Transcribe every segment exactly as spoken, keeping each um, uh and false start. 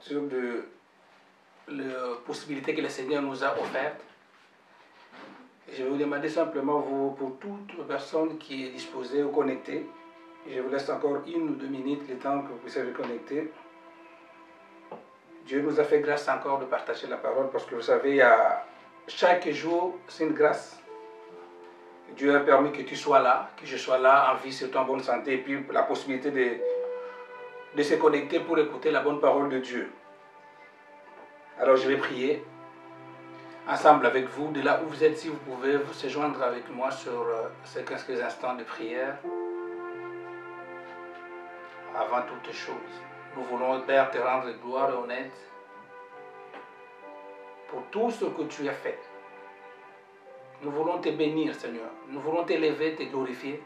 sur de, la possibilité que le Seigneur nous a offerte. Je vais vous demander simplement, vous, pour toute personne qui est disposée ou connectée, je vous laisse encore une ou deux minutes, le temps que vous puissiez vous connecter. Dieu nous a fait grâce encore de partager la parole, parce que vous savez, il y a, chaque jour, c'est une grâce. Dieu a permis que tu sois là, que je sois là en vie, surtout en bonne santé, et puis la possibilité de, de se connecter pour écouter la bonne parole de Dieu. Alors je vais prier ensemble avec vous, de là où vous êtes, si vous pouvez vous se joindre avec moi sur euh, ces quelques instants de prière. Avant toute chose, nous voulons, Père, te rendre gloire et honnête pour tout ce que tu as fait. Nous voulons te bénir, Seigneur. Nous voulons t'élever, te glorifier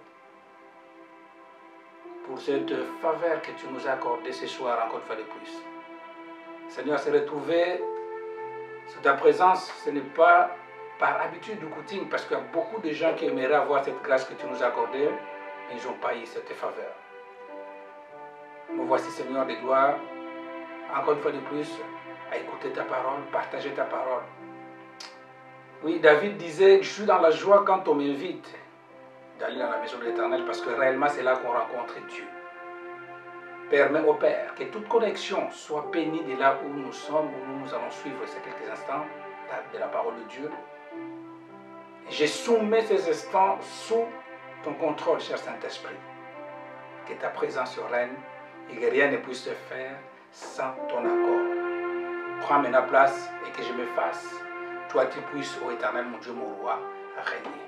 pour cette faveur que tu nous as accordée ce soir, encore une fois de plus. Seigneur, se retrouver sous ta présence, ce n'est pas par habitude ou coutume, parce qu'il y a beaucoup de gens qui aimeraient avoir cette grâce que tu nous as accordée, mais ils n'ont pas eu cette faveur. Nous voici, Seigneur de gloire, encore une fois de plus, à écouter ta parole, partager ta parole. Oui, David disait, je suis dans la joie quand on m'invite d'aller dans la maison de l'Éternel, parce que réellement c'est là qu'on rencontre Dieu. Permets au Père que toute connexion soit bénie de là où nous sommes, où nous, nous allons suivre ces quelques instants de la parole de Dieu. Je soumets ces instants sous ton contrôle, cher Saint-Esprit. Que ta présence règne et que rien ne puisse se faire sans ton accord. Prends maintenant place et que je me fasse. Toi, tu puisses, ô Éternel, mon Dieu, mon roi, régner.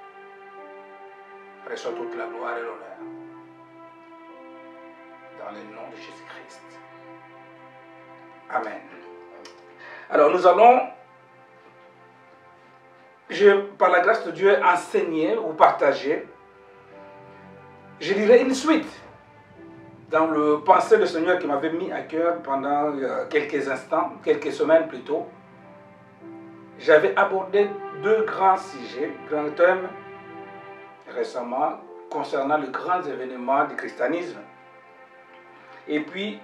Reçois toute la gloire et l'honneur. Dans le nom de Jésus-Christ. Amen. Alors, nous allons, je, par la grâce de Dieu, enseigner ou partager, je dirais, une suite dans le pensée du Seigneur qui m'avait mis à cœur pendant euh, quelques instants, quelques semaines plus tôt. J'avais abordé deux grands sujets, grands thèmes récemment concernant les grands événements du christianisme. Et puis,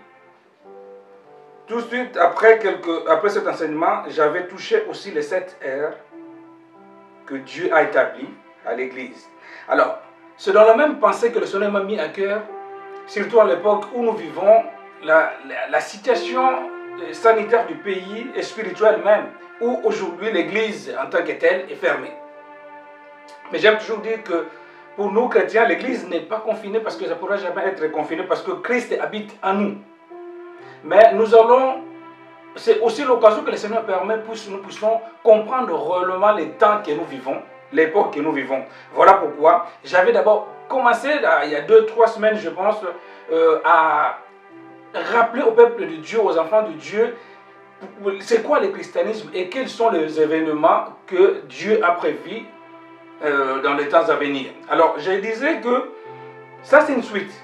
tout de suite après, quelques, après cet enseignement, j'avais touché aussi les sept ères que Dieu a établies à l'Église. Alors, c'est dans la même pensée que le Seigneur m'a mis à cœur, surtout à l'époque où nous vivons, la, la, la situation sanitaire du pays et spirituelle même, où aujourd'hui l'Église en tant que telle est fermée. Mais j'aime toujours dire que pour nous chrétiens, l'Église n'est pas confinée parce que ça ne pourra jamais être confiné parce que Christ habite en nous. Mais nous allons, c'est aussi l'occasion que le Seigneur permet pour que nous puissions comprendre réellement les temps que nous vivons, l'époque que nous vivons. Voilà pourquoi j'avais d'abord commencé, il y a deux, trois semaines je pense, euh, à rappeler au peuple de Dieu, aux enfants de Dieu, c'est quoi le christianisme et quels sont les événements que Dieu a prévus euh, dans les temps à venir. Alors, je disais que ça c'est une suite.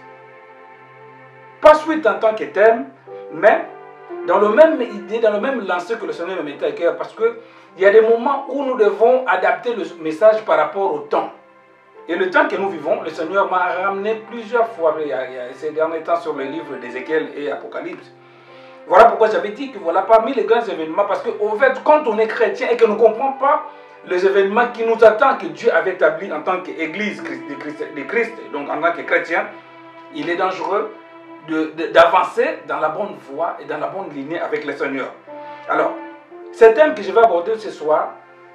Pas suite en tant que thème, mais dans le même idée, dans le même lancer que le Seigneur me mettait à cœur, parce qu'il y a des moments où nous devons adapter le message par rapport au temps. Et le temps que nous vivons, le Seigneur m'a ramené plusieurs fois, il y a, il y a ces derniers temps, sur les livres d'Ézéchiel et Apocalypse. Voilà pourquoi j'avais dit que voilà parmi les grands événements, parce qu'au fait, quand on est chrétien et que nous ne comprenons pas les événements qui nous attendent, que Dieu avait établis en tant qu'Église de Christ, de Christ, donc en tant que chrétien, il est dangereux d'avancer dans la bonne voie et dans la bonne lignée avec le Seigneur. Alors, ce thème que je vais aborder ce soir,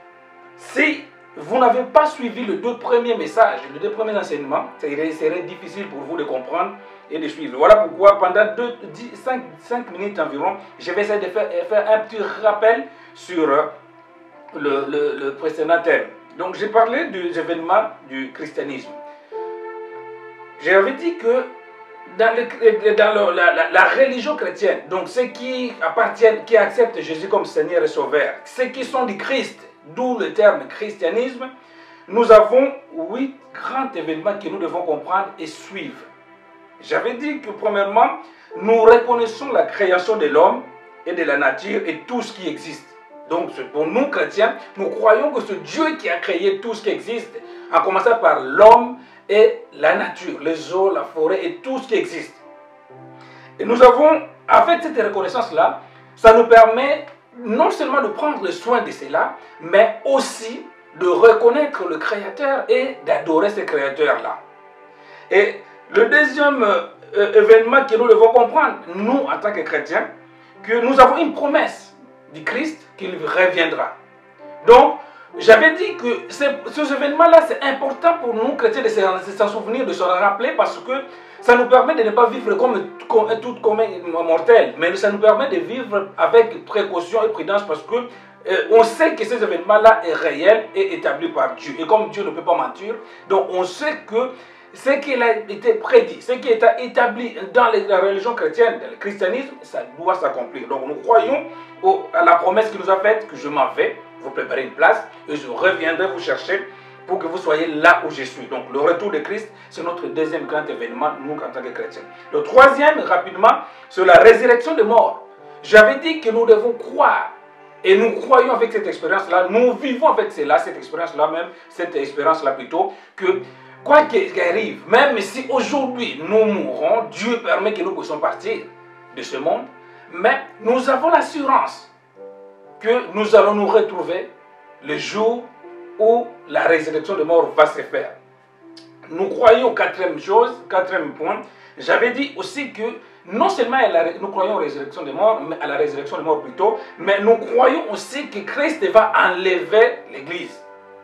si vous n'avez pas suivi les deux premiers messages, les deux premiers enseignements, il serait difficile pour vous de comprendre et de suivre. Voilà pourquoi pendant cinq minutes environ, je vais essayer de faire, faire un petit rappel sur le, le, le précédent thème. Donc j'ai parlé des événements du christianisme. J'avais dit que dans, le, dans le, la, la, la religion chrétienne, donc ceux qui appartiennent, qui acceptent Jésus comme Seigneur et Sauveur, ceux qui sont du Christ, d'où le terme christianisme, nous avons huit grands événements que nous devons comprendre et suivre. J'avais dit que premièrement, nous reconnaissons la création de l'homme et de la nature et tout ce qui existe. Donc pour nous chrétiens, nous croyons que c'est Dieu qui a créé tout ce qui existe, en commençant par l'homme et la nature, les eaux, la forêt et tout ce qui existe. Et nous avons avec cette reconnaissance-là, ça nous permet non seulement de prendre soin de cela, mais aussi de reconnaître le Créateur et d'adorer ce Créateur-là. Et le deuxième euh, événement que nous devons comprendre, nous, en tant que chrétiens, que nous avons une promesse du Christ qu'il reviendra. Donc, j'avais dit que ces, ces événements-là, c'est important pour nous, chrétiens, de s'en souvenir, de se rappeler, parce que ça nous permet de ne pas vivre comme, comme tout comme mortel, mais ça nous permet de vivre avec précaution et prudence, parce que euh, on sait que ces événements-là sont réels et établis par Dieu. Et comme Dieu ne peut pas mentir, donc on sait que ce qui a été prédit, ce qui est établi dans la religion chrétienne, dans le christianisme, ça doit s'accomplir. Donc nous croyons au, à la promesse qu'il nous a faite, que je m'en vais, vous préparez une place, et je reviendrai vous chercher pour que vous soyez là où je suis. Donc le retour de Christ, c'est notre deuxième grand événement, nous en tant que chrétiens. Le troisième, rapidement, c'est la résurrection des morts. J'avais dit que nous devons croire, et nous croyons avec cette expérience-là, nous vivons avec cela, cette expérience-là même, cette expérience-là plutôt, que quoi qu'il arrive, même si aujourd'hui nous mourrons, Dieu permet que nous puissions partir de ce monde, mais nous avons l'assurance que nous allons nous retrouver le jour où la résurrection des morts va se faire. Nous croyons, quatrième chose, quatrième point, j'avais dit aussi que non seulement à la, nous croyons à la résurrection des morts, mais à la résurrection des morts plutôt, mais nous croyons aussi que Christ va enlever l'Église.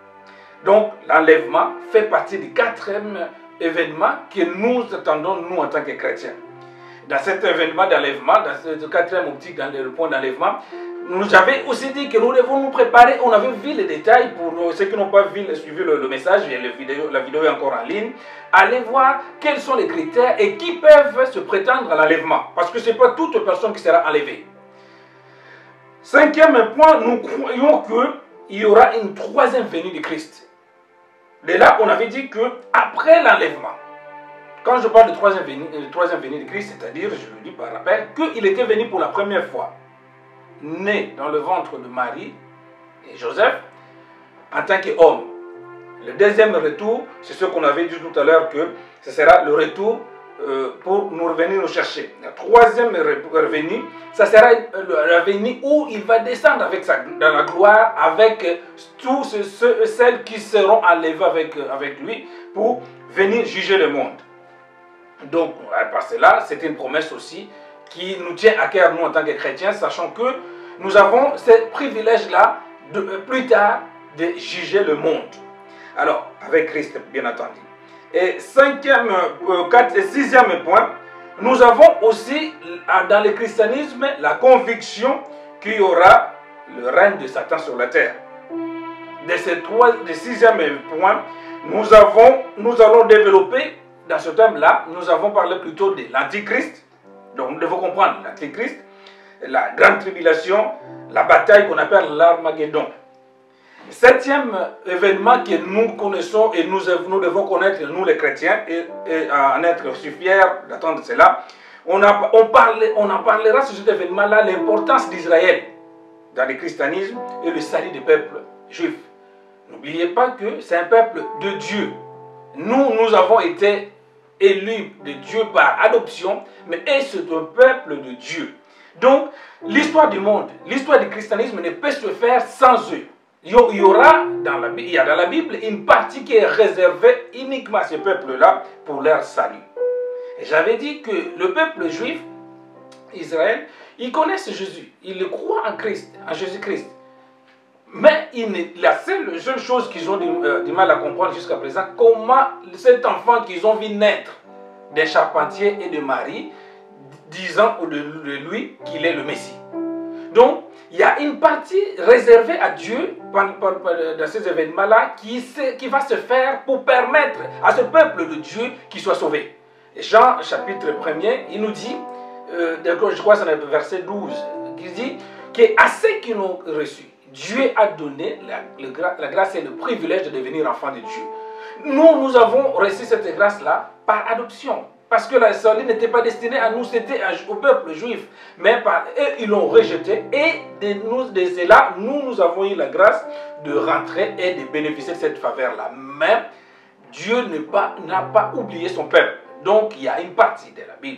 Donc l'enlèvement fait partie du quatrième événement que nous attendons, nous en tant que chrétiens. Dans cet événement d'enlèvement, dans ce quatrième optique, dans le point d'enlèvement, nous avons aussi dit que nous devons nous préparer. On avait vu les détails pour ceux qui n'ont pas vu, suivi le, le message, et le vidéo, la vidéo est encore en ligne. Allez voir quels sont les critères et qui peuvent se prétendre à l'enlèvement. Parce que ce n'est pas toute personne qui sera enlevée. Cinquième point, nous croyons qu'il y aura une troisième venue de Christ. De là, on avait dit que après l'enlèvement, quand je parle de troisième venue, de troisième venue de Christ, c'est-à-dire, je le dis par rappel, qu'il était venu pour la première fois, né dans le ventre de Marie et Joseph, en tant qu'homme. Le deuxième retour, c'est ce qu'on avait dit tout à l'heure, que ce sera le retour euh, pour nous revenir nous chercher. La troisième venue, ça sera la venue où il va descendre avec sa, dans la gloire avec tous ceux et celles qui seront enlevés avec, avec lui pour venir juger le monde. Donc, par cela, c'est une promesse aussi qui nous tient à cœur, nous, en tant que chrétiens, sachant que nous avons ce privilège-là, de plus tard, de juger le monde. Alors, avec Christ, bien entendu. Et cinquième, euh, quatre, et sixième point, nous avons aussi, dans le christianisme, la conviction qu'il y aura le règne de Satan sur la terre. De ce trois, de sixième point, nous, avons, nous allons développer, dans ce thème-là, nous avons parlé plutôt de l'Antichrist. Donc, nous devons comprendre l'Antichrist, la grande tribulation, la bataille qu'on appelle l'Armageddon. Septième événement que nous connaissons et nous, nous devons connaître, nous les chrétiens, et, et en être si fiers d'attendre cela, on, a, on, parle, on en parlera sur cet événement-là, l'importance d'Israël dans le christianisme et le salut des peuples juifs. N'oubliez pas que c'est un peuple de Dieu. Nous, nous avons été élus de Dieu par adoption, mais c'est un peuple de Dieu. Donc, l'histoire du monde, l'histoire du christianisme ne peut se faire sans eux. Il y aura dans la, il y a dans la Bible une partie qui est réservée uniquement à ce peuple-là pour leur salut. Et j'avais dit que le peuple juif, Israël, ils connaissent Jésus, ils croient en Christ, en Jésus-Christ. Mais il, la seule, seule chose qu'ils ont du, euh, du mal à comprendre jusqu'à présent, comment cet enfant qu'ils ont vu naître des charpentiers et de Marie, disant de, de lui qu'il est le Messie. Donc, il y a une partie réservée à Dieu par, par, par, dans ces événements-là qui, qui va se faire pour permettre à ce peuple de Dieu qu'il soit sauvé. Et Jean, chapitre premier, il nous dit, euh, je crois que c'est dans le verset douze, il dit qu'à ceux qui l'ont reçu, Dieu a donné la, le, la grâce et le privilège de devenir enfant de Dieu. Nous, nous avons reçu cette grâce-là par adoption. Parce que la salut n'était pas destinée à nous, c'était au peuple juif. Mais par eux, ils l'ont rejeté. Et de, nous, de cela, nous, nous avons eu la grâce de rentrer et de bénéficier de cette faveur-là. Mais Dieu n'a pas, pas oublié son peuple. Donc, il y a une partie de la Bible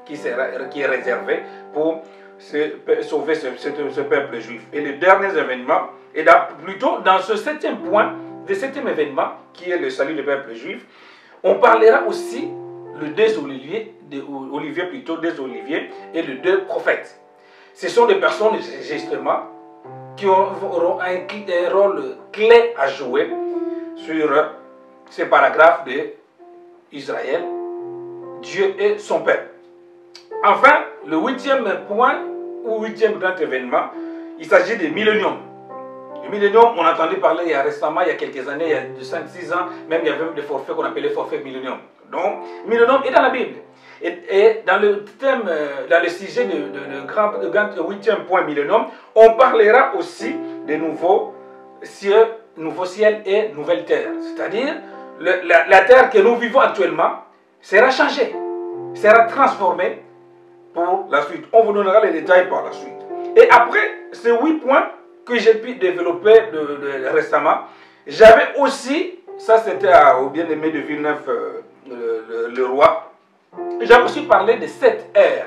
qui, sera, qui est réservé pour se, sauver ce, ce, ce peuple juif. Et les derniers événements, et dans, plutôt dans ce septième point, le septième événement, qui est le salut du peuple juif, on parlera aussi le deux oliviers, des oliviers plutôt, des oliviers et le deux prophètes. Ce sont des personnes, justement, qui auront un, un rôle clé à jouer sur ces paragraphes d'Israël, Dieu et son peuple. Enfin, le huitième point, ou huitième grand événement, il s'agit du millénium. Le millénium, on a entendu parler il y a récemment, il y a quelques années, il y a de cinq six ans, même il y avait même des forfaits qu'on appelait forfait millénium. Donc, millénium est dans la Bible. Et, et dans le thème, dans le sujet de, de, de grand, de grand huitième point millénium, on parlera aussi des nouveaux cieux, nouveaux ciels et nouvelles terres. C'est-à-dire, la, la terre que nous vivons actuellement sera changée, sera transformée pour la suite. On vous donnera les détails par la suite. Et après ces huit points que j'ai pu développer de, de, de, récemment, j'avais aussi, ça c'était au bien-aimé de Villeneuve, euh, le, le, le roi, j'avais aussi parlé de sept ères.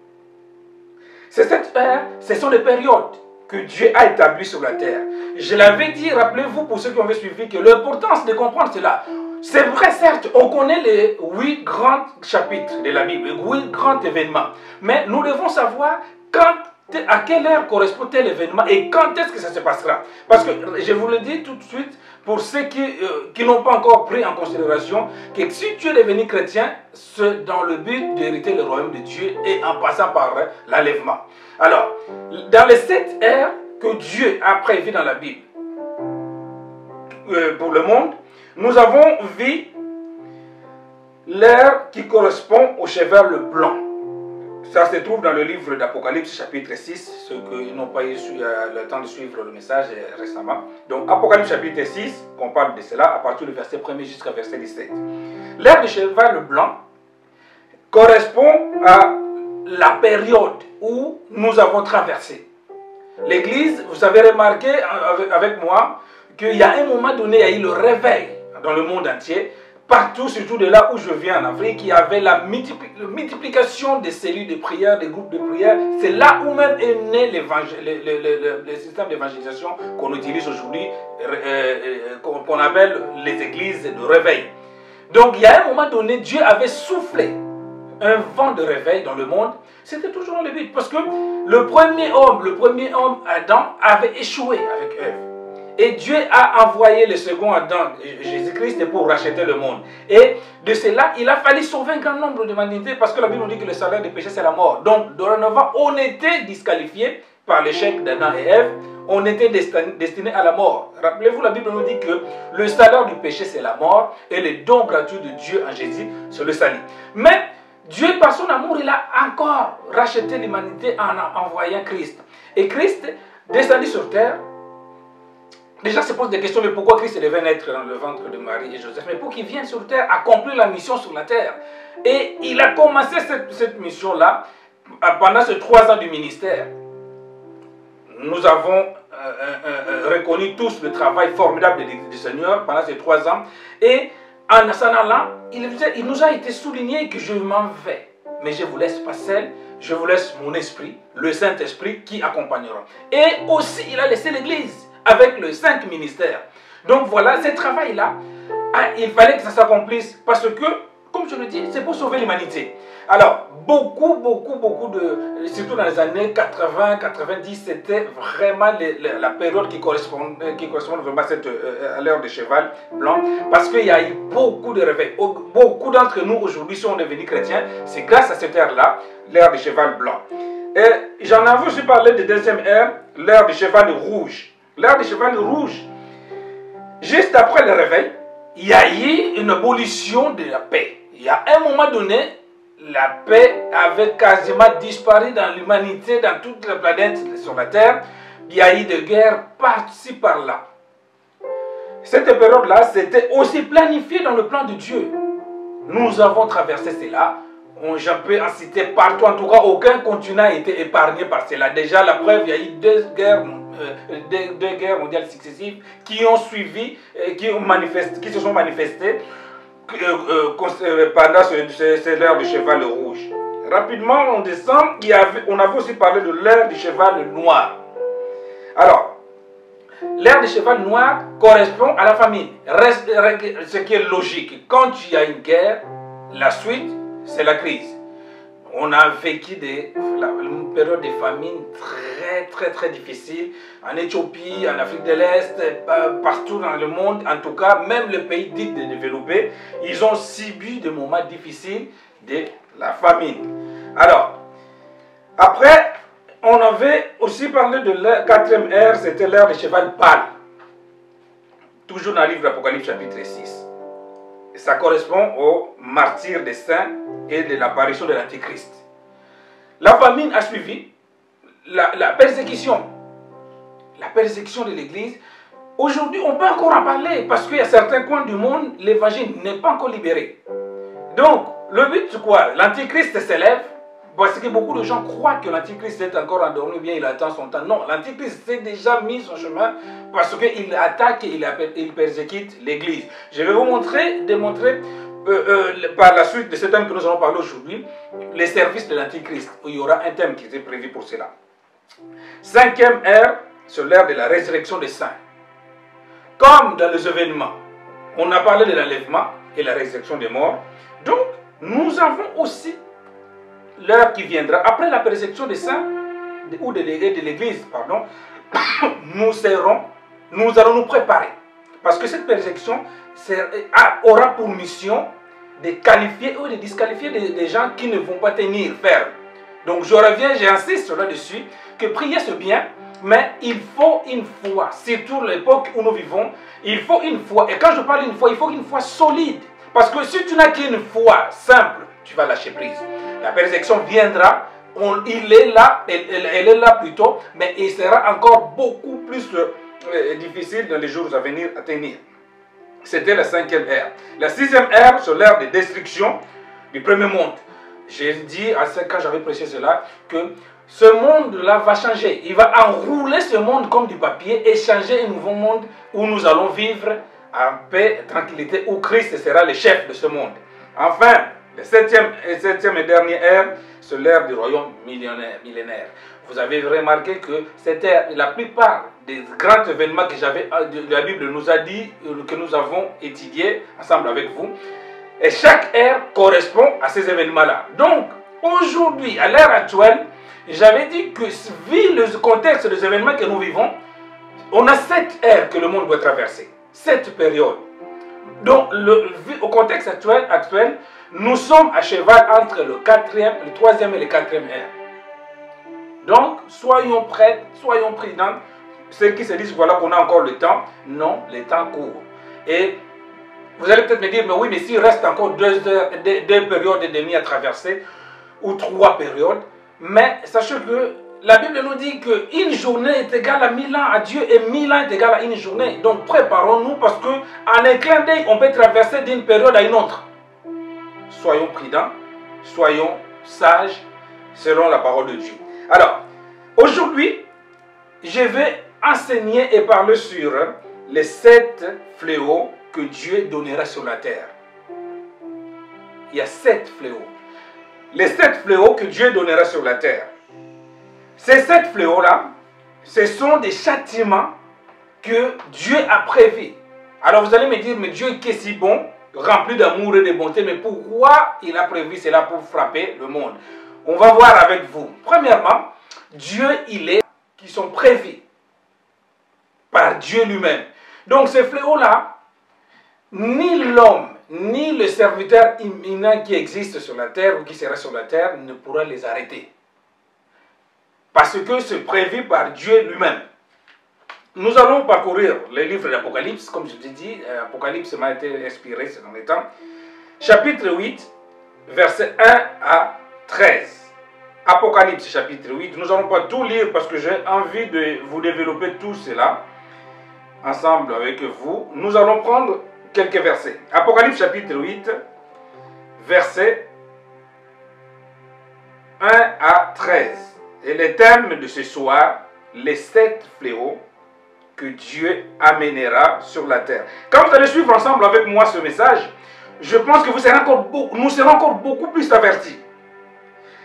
Ces sept ères, ce sont les périodes que Dieu a établies sur la terre. Je l'avais dit, rappelez-vous pour ceux qui ont suivi, que l'importance de comprendre cela. C'est vrai, certes, on connaît les huit grands chapitres de la Bible, les huit grands événements. Mais nous devons savoir quand, à quelle heure correspond tel événement et quand est-ce que ça se passera. Parce que, je vous le dis tout de suite, pour ceux qui, euh, qui n'ont pas encore pris en considération que si tu es devenu chrétien, c'est dans le but d'hériter le royaume de Dieu et en passant par euh, l'enlèvement. Alors, dans les sept ères que Dieu a prévues dans la Bible euh, pour le monde, nous avons vu l'ère qui correspond au cheval blanc. Ça se trouve dans le livre d'Apocalypse chapitre six, ceux qui n'ont pas eu le temps de suivre le message récemment. Donc Apocalypse chapitre six, on parle de cela à partir du verset premier jusqu'à verset dix-sept. L'ère du cheval blanc correspond à la période où nous avons traversé. L'Église, vous avez remarqué avec moi qu'il y a un moment donné, il y a eu le réveil dans le monde entier. Partout, surtout de là où je viens en Afrique, il y avait la multiplication des cellules de prière, des groupes de prière. C'est là où même est né le, le, le, le système d'évangélisation qu'on utilise aujourd'hui, euh, qu'on appelle les églises de réveil. Donc, il y a un moment donné, Dieu avait soufflé un vent de réveil dans le monde. C'était toujours le but, parce que le premier homme, le premier homme, Adam, avait échoué avec Ève. Et Dieu a envoyé le second Adam, Jésus-Christ, pour racheter le monde. Et de cela, il a fallu sauver un grand nombre d'humanités parce que la Bible nous dit que le salaire du péché, c'est la mort. Donc, dorénavant, on était disqualifiés par l'échec d'Adam et Ève. On était destinés à la mort. Rappelez-vous, la Bible nous dit que le salaire du péché, c'est la mort. Et le don gratuit de Dieu en Jésus, c'est le salut. Mais Dieu, par son amour, il a encore racheté l'humanité en envoyant Christ. Et Christ, descendu sur terre, déjà, se pose des questions, mais pourquoi Christ devait naître dans le ventre de Marie et Joseph? Mais pour qu'il vienne sur terre, accomplir la mission sur la terre. Et il a commencé cette, cette mission-là pendant ces trois ans du ministère. Nous avons euh, euh, euh, reconnu tous le travail formidable du, du Seigneur pendant ces trois ans. Et en s'en allant, il, il nous a été souligné que je m'en vais. Mais je ne vous laisse pas seul, je vous laisse mon esprit, le Saint-Esprit qui accompagnera. Et aussi, il a laissé l'Église avec le cinq ministères. Donc voilà, ce travail-là, il fallait que ça s'accomplisse parce que, comme je le dis, c'est pour sauver l'humanité. Alors, beaucoup, beaucoup, beaucoup de, surtout dans les années quatre-vingt, quatre-vingt-dix, c'était vraiment les, les, la période qui correspond, qui correspond vraiment à, cette, à l'heure de cheval blanc, parce qu'il y a eu beaucoup de réveils. Beaucoup d'entre nous aujourd'hui sont devenus chrétiens, c'est grâce à cette ère-là, l'ère du cheval blanc. Et j'en avais aussi parlé de deuxième ère, l'ère du cheval rouge. L'ère du cheval rouge, juste après le réveil, il y a eu une abolition de la paix. Il y a un moment donné, la paix avait quasiment disparu dans l'humanité, dans toute la planète sur la Terre. Il y a eu des guerres par-ci, par-là. Cette période-là, c'était aussi planifié dans le plan de Dieu. Nous avons traversé cela. Je peux en citer partout. En tout cas, aucun continent n'a été épargné par cela. Déjà, la preuve, il y a eu deux guerres Euh, deux, deux guerres mondiales successives qui ont suivi, euh, qui, ont manifesté, qui se sont manifestées euh, euh, pendant ce, ce, ce l'ère du cheval rouge. Rapidement, on descend. Il y avait, on avait aussi parlé de l'ère du cheval noir. Alors, l'ère du cheval noir correspond à la famine. Reste, ce qui est logique. Quand il y a une guerre, la suite, c'est la crise. On a vécu des, la, une période de famine très, très, très difficile. En Éthiopie, en Afrique de l'Est, partout dans le monde. En tout cas, même les pays dits développés, ils ont subi des moments difficiles de la famine. Alors, après, on avait aussi parlé de la quatrième ère, c'était l'ère du cheval pâle. Toujours dans le livre d'Apocalypse chapitre six. Et ça correspond au martyr des saints et de l'apparition de l'Antichrist. La famine a suivi, la, la persécution, la persécution de l'Église. Aujourd'hui, on peut encore en parler parce qu'il y a certains coins du monde, l'évangile n'est pas encore libéré. Donc, le but c'est quoi? L'Antichrist s'élève parce que beaucoup de gens croient que l'Antichrist est encore endormi, bien il attend son temps. Non, l'Antichrist s'est déjà mis son chemin parce qu'il attaque et il, il persécute l'Église. Je vais vous montrer, démontrer euh, euh, par la suite de ce thème que nous allons parler aujourd'hui, les services de l'Antichrist. Il y aura un thème qui est prévu pour cela. Cinquième ère, c'est l'ère de la résurrection des saints. Comme dans les événements, on a parlé de l'enlèvement et la résurrection des morts. Donc, nous avons aussi l'heure qui viendra, après la persécution des saints, ou de l'Église, pardon, nous serons, nous allons nous préparer. Parce que cette persécution aura pour mission de qualifier ou de disqualifier des, des gens qui ne vont pas tenir ferme. Donc je reviens, j'insiste là-dessus, que prier c'est bien, mais il faut une foi, surtout l'époque où nous vivons, il faut une foi. Et quand je parle d'une foi, il faut une foi solide. Parce que si tu n'as qu'une foi simple, tu vas lâcher prise. La persécution viendra, on, il est là, elle, elle, elle est là plutôt, mais il sera encore beaucoup plus euh, difficile dans les jours à venir à tenir. C'était la cinquième ère. La sixième ère, c'est l'ère de destruction du premier monde. J'ai dit, à ce, quand j'avais prêché cela, que ce monde-là va changer. Il va enrouler ce monde comme du papier et changer un nouveau monde où nous allons vivre en paix et tranquillité, où Christ sera le chef de ce monde. Enfin, la septième et septième et dernière ère, c'est l'ère du royaume millénaire. Vous avez remarqué que cette ère, la plupart des grands événements que j'avais, la Bible nous a dit, que nous avons étudiés ensemble avec vous, et chaque ère correspond à ces événements-là. Donc, aujourd'hui, à l'ère actuelle, j'avais dit que, vu le contexte des événements que nous vivons, on a sept ères que le monde doit traverser, sept périodes. Donc, le, vu au contexte actuel, actuel, nous sommes à cheval entre le quatrième, le troisième et le quatrième ère. Donc, soyons prêts, soyons prudents. Ceux qui se disent, voilà qu'on a encore le temps. Non, le temps court. Et vous allez peut-être me dire, mais oui, mais s'il reste encore deux, heures, deux, deux périodes et demie à traverser, ou trois périodes, mais sachez que la Bible nous dit qu'une journée est égale à mille ans à Dieu et mille ans est égal à une journée. Donc préparons-nous parce qu'en un clin d'œil, on peut traverser d'une période à une autre. Soyons prudents, soyons sages selon la parole de Dieu. Alors, aujourd'hui, je vais enseigner et parler sur les sept fléaux que Dieu donnera sur la terre. Il y a sept fléaux. Les sept fléaux que Dieu donnera sur la terre. Ces sept fléaux-là, ce sont des châtiments que Dieu a prévus. Alors vous allez me dire, mais Dieu qui est si bon, rempli d'amour et de bonté, mais pourquoi il a prévu cela pour frapper le monde? On va voir avec vous. Premièrement, Dieu, il est, qui sont prévus par Dieu lui-même. Donc ces fléaux-là, ni l'homme, ni le serviteur imminent qui existe sur la terre ou qui sera sur la terre ne pourra les arrêter. Parce que c'est prévu par Dieu lui-même. Nous allons parcourir les livres d'Apocalypse, comme je vous ai dit, Apocalypse m'a été inspiré ces derniers temps. Chapitre huit, versets un à treize. Apocalypse chapitre huit, nous n'allons pas tout lire parce que j'ai envie de vous développer tout cela ensemble avec vous. Nous allons prendre quelques versets. Apocalypse chapitre huit, versets un à treize. Et le thème de ce soir, les sept fléaux que Dieu amènera sur la terre. Quand vous allez suivre ensemble avec moi ce message, je pense que vous serez encore beaucoup, nous serons encore beaucoup plus avertis.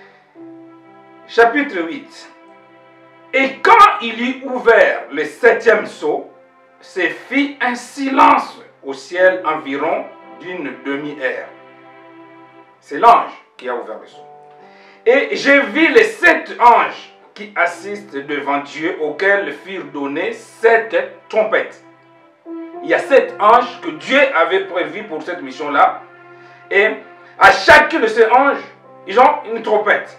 chapitre huit. Et quand il eut ouvert le septième sceau, se fit un silence au ciel environ d'une demi-heure. C'est l'ange qui a ouvert le sceau. Et j'ai vu les sept anges qui assistent devant Dieu, auxquels furent données sept trompettes. Il y a sept anges que Dieu avait prévus pour cette mission-là. Et à chacun de ces anges, ils ont une trompette.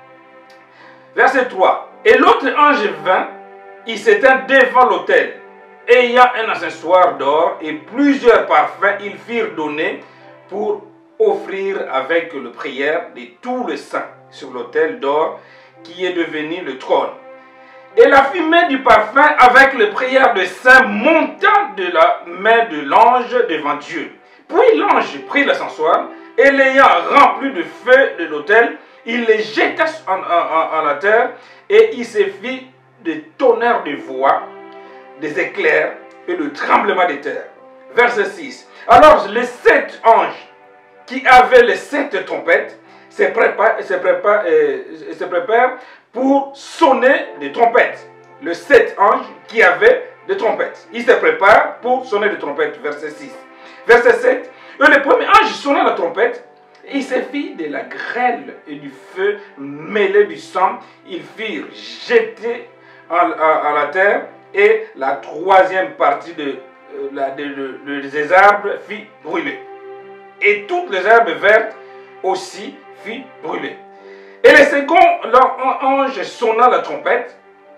Verset trois. Et l'autre ange vint, il s'étend devant l'autel, ayant un accessoire d'or et plusieurs parfums, ils furent donnés pour offrir avec le prière de tous les saints sur l'autel d'or qui est devenu le trône. Et la fumée du parfum avec le prière des saints montant de la main de l'ange devant Dieu. Puis l'ange prit l'ascensoir et l'ayant rempli de feu de l'autel, il les jeta en, en, en la terre et il se fit des tonnerres de voix, des éclairs et de tremblements de terre. Verset six. Alors les sept anges qui avaient les sept trompettes se préparent, se préparent, euh, se préparent pour sonner des trompettes. Les sept anges qui avaient des trompettes. Ils se préparent pour sonner des trompettes. Verset six. Verset sept. Et le premier ange sonna la trompette. Il se fit de la grêle et du feu mêlé du sang. Ils firent jeter à, à, à la terre et la troisième partie de, de, de, de, des arbres fit brûler. Et toutes les herbes vertes aussi fit brûler. Et le second ange sonna la trompette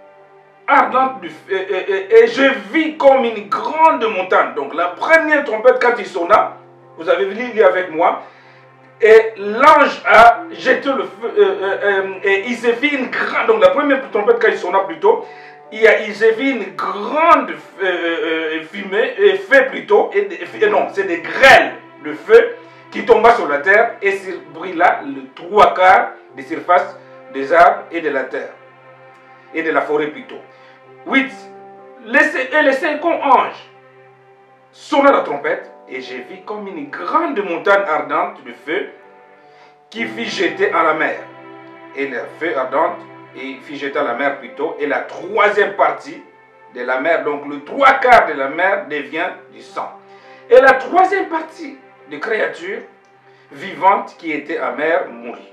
ardente du feu, et, et, et je vis comme une grande montagne. Donc la première trompette, quand il sonna, vous avez lu avec moi, et l'ange a jeté le feu, euh, euh, et il s'est fait une grande, donc la première trompette quand il sonna plutôt, il, a, il s'est fait une grande euh, euh, fumée, et feu plutôt, et, et non, c'est des grêles de feu qui tomba sur la terre et brûla le trois quarts des surfaces des arbres et de la terre, et de la forêt plutôt. huit. Et le second ange sonna la trompette, et j'ai vu comme une grande montagne ardente de feu qui fit jeter à la mer. Et le feu ardent et fit jeter à la mer plutôt. Et la troisième partie de la mer, donc le trois quarts de la mer devient du sang. Et la troisième partie des créatures vivantes qui étaient à mer mourit.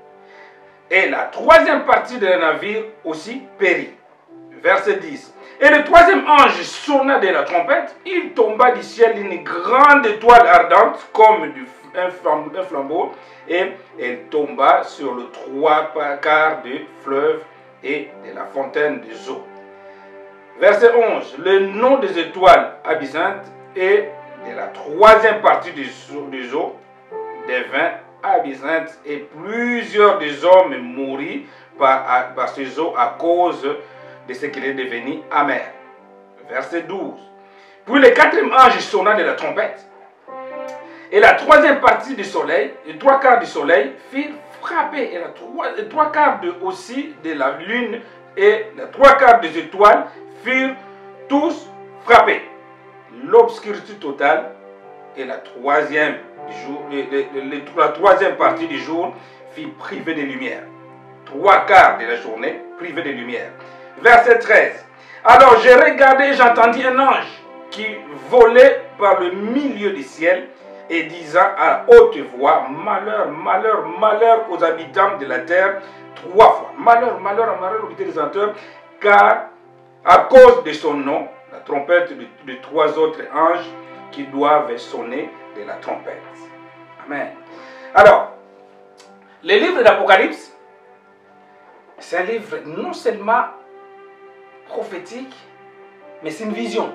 Et la troisième partie de la navire aussi périt. Verset dix. Et le troisième ange sonna de la trompette, il tomba du ciel une grande étoile ardente comme du, un, flambeau, et elle tomba sur le trois quarts du fleuve et de la fontaine des eaux. Verset onze. Le nom des étoiles abyssantes et de la troisième partie des eaux devint abyssante, et plusieurs des hommes moururent par, par ces eaux à cause de ce qu'il est devenu amer. Verset douze. Puis le quatrième ange sonna de la trompette, et la troisième partie du soleil, les trois quarts du soleil furent frappés, et la trois, les trois quarts de, aussi de la lune et les trois quarts des étoiles furent tous frappés. L'obscurité totale et la troisième, jour, les, les, les, la troisième partie du jour fut privée de lumière. Trois quarts de la journée privée de lumière. Verset treize. Alors j'ai regardé et j'entendis un ange qui volait par le milieu du ciel et disant à haute voix: malheur, malheur, malheur aux habitants de la terre, trois fois. Malheur, malheur, malheur aux habitants des terres, car à cause de son nom, la trompette de, de trois autres anges qui doivent sonner de la trompette. Amen. Alors, le livre d'Apocalypse, c'est un livre non seulement prophétique, mais c'est une vision.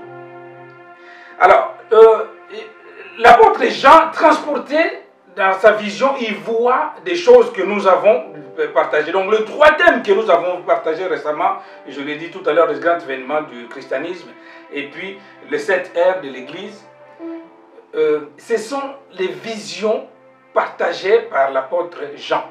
Alors, euh, l'apôtre Jean, transporté dans sa vision, il voit des choses que nous avons partagées. Donc, le trois thèmes que nous avons partagés récemment, je l'ai dit tout à l'heure, le grand événement du christianisme, et puis les sept ères de l'Église, euh, ce sont les visions partagées par l'apôtre Jean.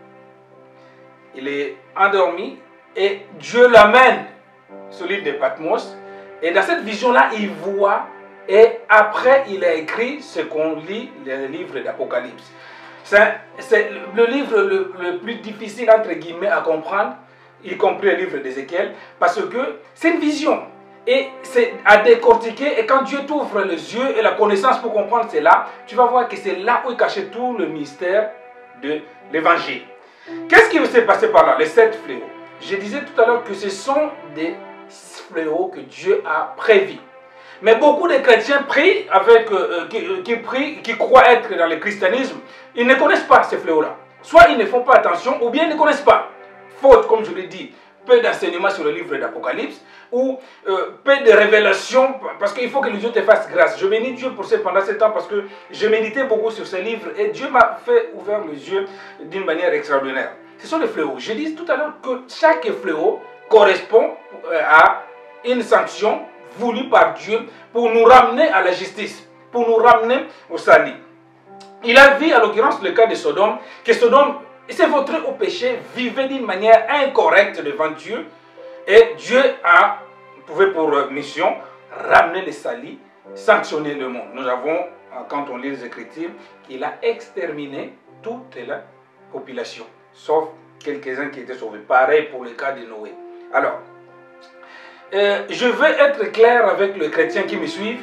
Il est endormi et Dieu l'amène sur l'île de Patmos. Et dans cette vision-là, il voit, et après, il a écrit ce qu'on lit dans le livre d'Apocalypse. C'est le livre le, le plus difficile, entre guillemets, à comprendre, y compris le livre d'Ézéchiel, parce que c'est une vision. Et c'est à décortiquer, et quand Dieu t'ouvre les yeux et la connaissance pour comprendre cela, tu vas voir que c'est là où est caché tout le mystère de l'évangile. Qu'est-ce qui s'est passé par là? Les sept fléaux. Je disais tout à l'heure que ce sont des fléaux que Dieu a prévus. Mais beaucoup de chrétiens prient, avec, euh, qui, qui, prient, qui croient être dans le christianisme, ils ne connaissent pas ces fléaux-là. Soit ils ne font pas attention, ou bien ils ne connaissent pas. Faute, comme je l'ai dit, peu d'enseignements sur le livre d'Apocalypse, ou euh, peu de révélations, parce qu'il faut que Dieu te fasse grâce. Je bénis Dieu pour ça pendant ce temps, parce que je méditais beaucoup sur ce livre, et Dieu m'a fait ouvrir les yeux d'une manière extraordinaire. Ce sont les fléaux. Je dis tout à l'heure que chaque fléau correspond à une sanction voulue par Dieu pour nous ramener à la justice, pour nous ramener au salut. Il a vu, à l'occurrence, le cas de Sodome, que Sodome s'est vautré au péché, vivait d'une manière incorrecte devant Dieu, et Dieu a trouvé pour mission ramener le salut, sanctionner le monde. Nous avons, quand on lit les Écritures, qu'il a exterminé toute la population, sauf quelques-uns qui étaient sauvés. Pareil pour le cas de Noé. Alors, euh, je veux être clair avec les chrétiens qui me suivent,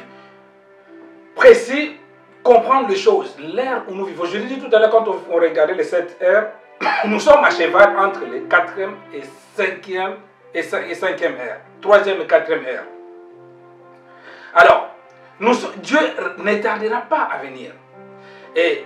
précis, comprendre les choses, l'ère où nous vivons. Je l'ai dit tout à l'heure quand on, on regardait les sept ères, nous sommes à cheval entre les quatrième et cinquième et cinquième ère, troisième et quatrième ère. Alors, nous, Dieu ne tardera pas à venir. Et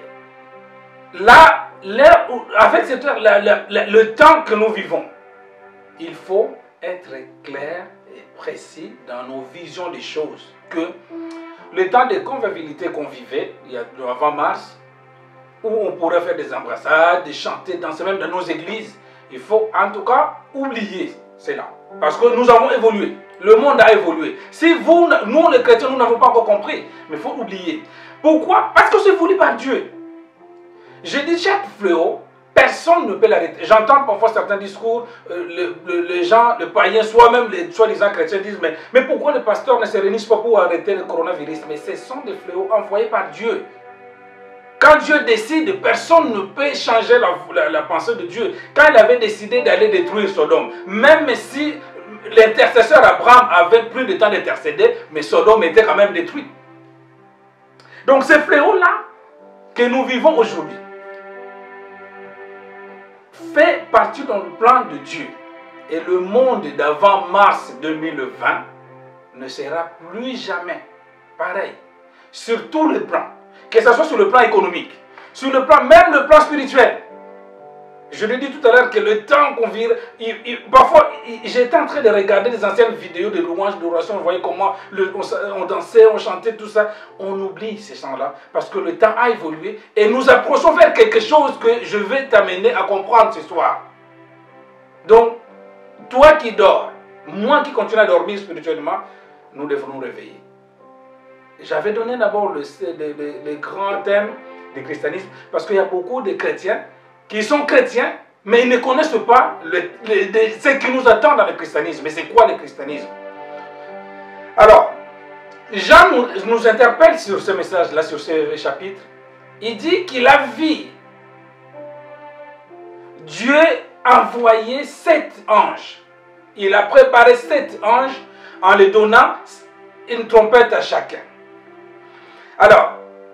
là, l'ère, avec cette ère, la, la, la, le temps que nous vivons, il faut être clair et précis dans nos visions des choses. Que le temps de convivialité qu'on vivait, il y a avant mars, où on pourrait faire des embrassades, des chanter, danser même dans nos églises, il faut en tout cas oublier cela. Parce que nous avons évolué. Le monde a évolué. Si vous, nous les chrétiens, nous n'avons pas encore compris, mais il faut oublier. Pourquoi? Parce que c'est voulu par Dieu. J'ai dit chaque fléau, personne ne peut l'arrêter. J'entends parfois certains discours, euh, le, le, les gens, les païens, soit même les soi-disant chrétiens disent, mais, mais pourquoi les pasteurs ne se réunissent pas pour arrêter le coronavirus? Mais ce sont des fléaux envoyés par Dieu. Quand Dieu décide, personne ne peut changer la, la, la pensée de Dieu. Quand il avait décidé d'aller détruire Sodome, même si l'intercesseur Abraham avait plus de temps d'intercéder, mais Sodome était quand même détruit. Donc ces fléaux-là que nous vivons aujourd'hui fait partie dans le plan de Dieu. Et le monde d'avant mars deux mille vingt ne sera plus jamais pareil. Sur tous les plans. Que ce soit sur le plan économique, sur le plan, même le plan spirituel. Je l'ai dit tout à l'heure que le temps qu'on vit, il, il, parfois j'étais en train de regarder des anciennes vidéos de louanges, d'orations, vous voyez comment le, on, on dansait, on chantait, tout ça. On oublie ces chants-là parce que le temps a évolué et nous approchons vers quelque chose que je vais t'amener à comprendre ce soir. Donc, toi qui dors, moi qui continue à dormir spirituellement, nous devons nous réveiller. J'avais donné d'abord le, le, le, le grand thème du christianisme parce qu'il y a beaucoup de chrétiens qui sont chrétiens, mais ils ne connaissent pas le, le, le, ce qui nous attend dans le christianisme. Mais c'est quoi le christianisme? Alors, Jean nous, nous interpelle sur ce message-là, sur ce chapitre. Il dit qu'il a vu Dieu envoyer sept anges. Il a préparé sept anges en les donnant une trompette à chacun. Alors,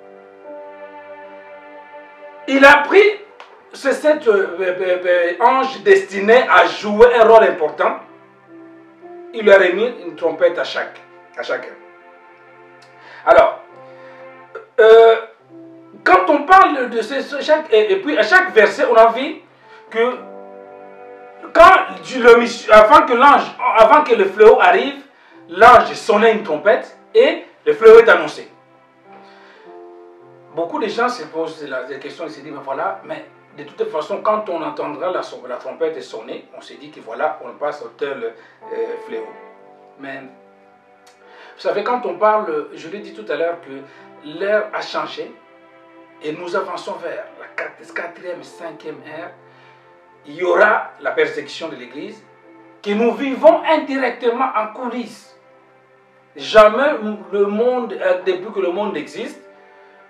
il a pris ces sept euh, anges destinés à jouer un rôle important. Il leur a mis une trompette à, chaque, à chacun. Alors, euh, quand on parle de ce, ce chaque, et, et puis à chaque verset, on a vu que quand le, avant que l'ange, avant que le fléau arrive, l'ange sonnait une trompette et le fléau est annoncé. Beaucoup de gens se posent la, la question et se disent, mais voilà, mais de toute façon, quand on entendra la, la trompette sonner, on se dit que voilà, on passe au tel euh, fléau. Mais, vous savez, quand on parle, je l'ai dit tout à l'heure, que l'ère a changé et nous avançons vers la quatrième, cinquième ère, il y aura la persécution de l'Église que nous vivons indirectement en coulisses. Jamais le monde, depuis que le monde existe,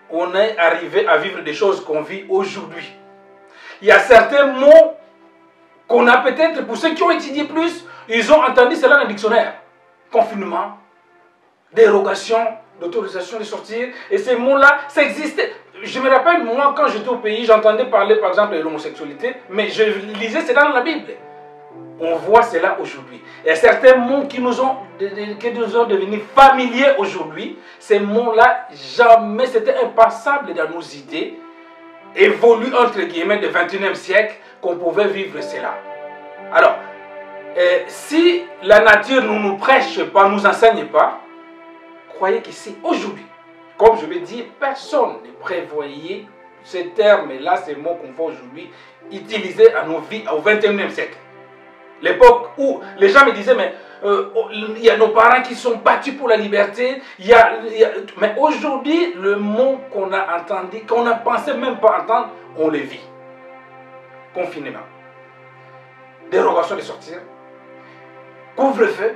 on est arrivé à vivre des choses qu'on vit aujourd'hui. Il y a certains mots qu'on a peut-être, pour ceux qui ont étudié plus, ils ont entendu cela dans le dictionnaire. Confinement, dérogation, d'autorisation de sortir. Et ces mots-là, ça existait. Je me rappelle, moi, quand j'étais au pays, j'entendais parler, par exemple, de l'homosexualité, mais je lisais cela dans la Bible. On voit cela aujourd'hui. Il y a certains mots qui nous ont, qui nous ont devenus familiers aujourd'hui. Ces mots-là, jamais, c'était impassable dans nos idées, évoluent entre guillemets du vingt et unième siècle, qu'on pouvait vivre cela. Alors, euh, si la nature ne nous prêche pas, ne nous enseigne pas, croyez qu'ici, aujourd'hui, comme je l'ai dit, personne ne prévoyait ces termes-là, ces mots qu'on voit aujourd'hui, utilisés à nos vies au vingt et unième siècle. L'époque où les gens me disaient, mais euh, il y a nos parents qui sont battus pour la liberté, il y a, il y a... mais aujourd'hui, le mot qu'on a entendu, qu'on ne pensait même pas entendre, on le vit. Confinement, dérogation de sortir, couvre-feu,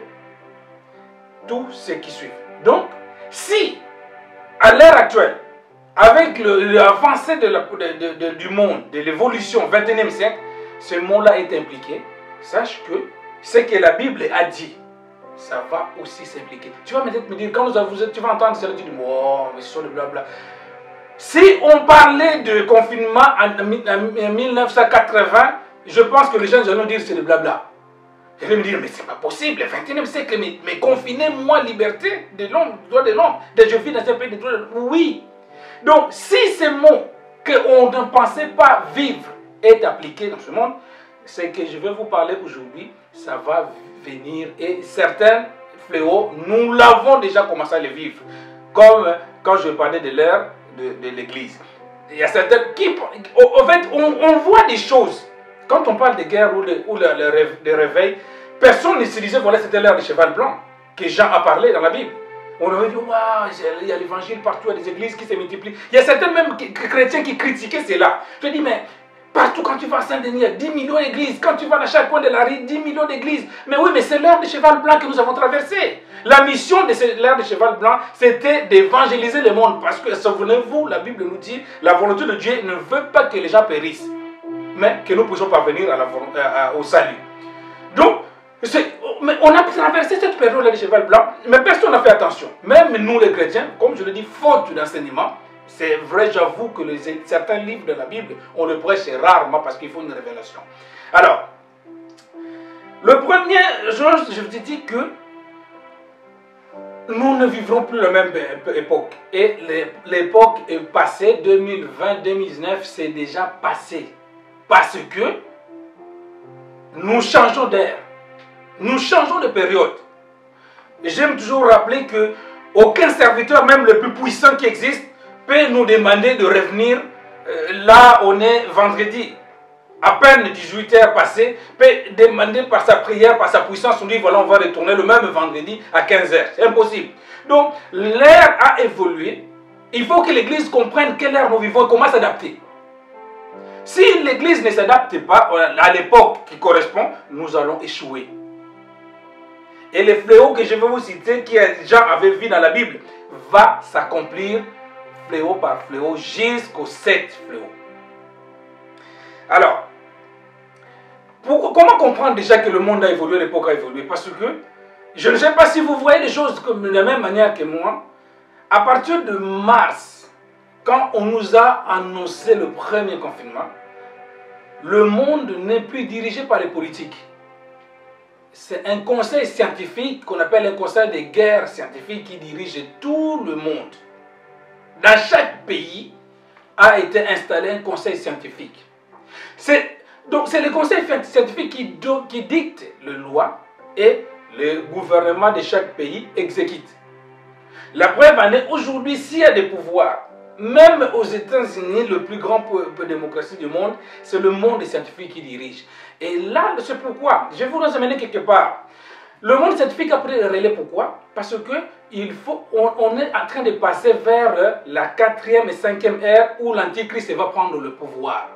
tout ce qui suit. Donc, si, à l'heure actuelle, avec l'avancée de la, de, de, de, du monde, de l'évolution vingt et unième siècle, ce mot-là est impliqué, sache que ce que la Bible a dit, ça va aussi s'impliquer. Tu vas peut-être me dire, quand vous, tu vas entendre cela, tu dis, oh, mais ce sont des blabla. Si on parlait de confinement en mille neuf cent quatre-vingts, je pense que les gens allaient dire que c'est des blabla. Ils allaient me dire, mais c'est pas possible, le vingt et unième siècle, mais, mais confinez-moi liberté de l'homme, droit de l'homme, de je vis dans un pays de droit de l'homme. Oui. Donc, si ces mots qu'on ne pensait pas vivre est appliqué dans ce monde, c'est que je vais vous parler aujourd'hui, ça va venir. Et certains fléaux, nous l'avons déjà commencé à les vivre. Comme quand je parlais de l'ère de, de l'Église. Il y a certains qui... En fait, on, on voit des choses. Quand on parle de guerre ou de, ou de, de réveil, personne ne se disait, voilà, c'était l'ère du cheval blanc, que Jean a parlé dans la Bible. On aurait dit, waouh, il y a l'évangile partout, il y a des églises qui se multiplient. Il y a certains même chrétiens qui critiquaient cela. Je dis, mais partout quand tu vas à Saint-Denis, il y a dix millions d'églises. Quand tu vas dans chaque coin de la rue, dix millions d'églises. Mais oui, mais c'est l'ère du cheval blanc que nous avons traversé. La mission de l'ère du cheval blanc, c'était d'évangéliser le monde. Parce que, souvenez-vous, la Bible nous dit, la volonté de Dieu ne veut pas que les gens périssent, mais que nous puissions parvenir à la, à, au salut. Donc, mais on a traversé cette période-là du cheval blanc, mais personne n'a fait attention. Même nous les chrétiens, comme je le dis, faute d'enseignement, c'est vrai, j'avoue que les, certains livres de la Bible, on le prêche rarement parce qu'il faut une révélation. Alors, le premier chose, je vous ai dit que nous ne vivrons plus la même époque. Et l'époque est passée, deux mille vingt, deux mille dix-neuf, c'est déjà passé. Parce que nous changeons d'air. Nous changeons de période. J'aime toujours rappeler que aucun serviteur, même le plus puissant qui existe, peut nous demander de revenir euh, là où on est vendredi. À peine dix-huit heures passées, peut demander par sa prière, par sa puissance, on dit voilà, on va retourner le même vendredi à quinze heures. C'est impossible. Donc, l'ère a évolué. Il faut que l'Église comprenne quelle ère nous vivons et comment s'adapter. Si l'Église ne s'adapte pas à l'époque qui correspond, nous allons échouer. Et les fléaux que je vais vous citer, que Jean avait vu dans la Bible, va s'accomplir fléau par fléau jusqu'aux sept fléaux. Alors, pour, comment comprendre déjà que le monde a évolué, l'époque a évolué? Parce que, je ne sais pas si vous voyez les choses comme de la même manière que moi, à partir de mars, quand on nous a annoncé le premier confinement, le monde n'est plus dirigé par les politiques. C'est un conseil scientifique qu'on appelle un conseil de guerre scientifique qui dirige tout le monde. Dans chaque pays a été installé un conseil scientifique. Donc c'est le conseil scientifique qui, qui dicte les lois et le gouvernement de chaque pays exécute. La preuve en est aujourd'hui, s'il y a des pouvoirs, même aux États-Unis, le plus grand peu démocratie du monde, c'est le monde des scientifiques qui dirige. Et là, c'est pourquoi, je vais vous amener quelque part. Le monde scientifique a pris le relais, pourquoi? Parce que il faut, on, on est en train de passer vers la quatrième et cinquième ère où l'Antichrist va prendre le pouvoir.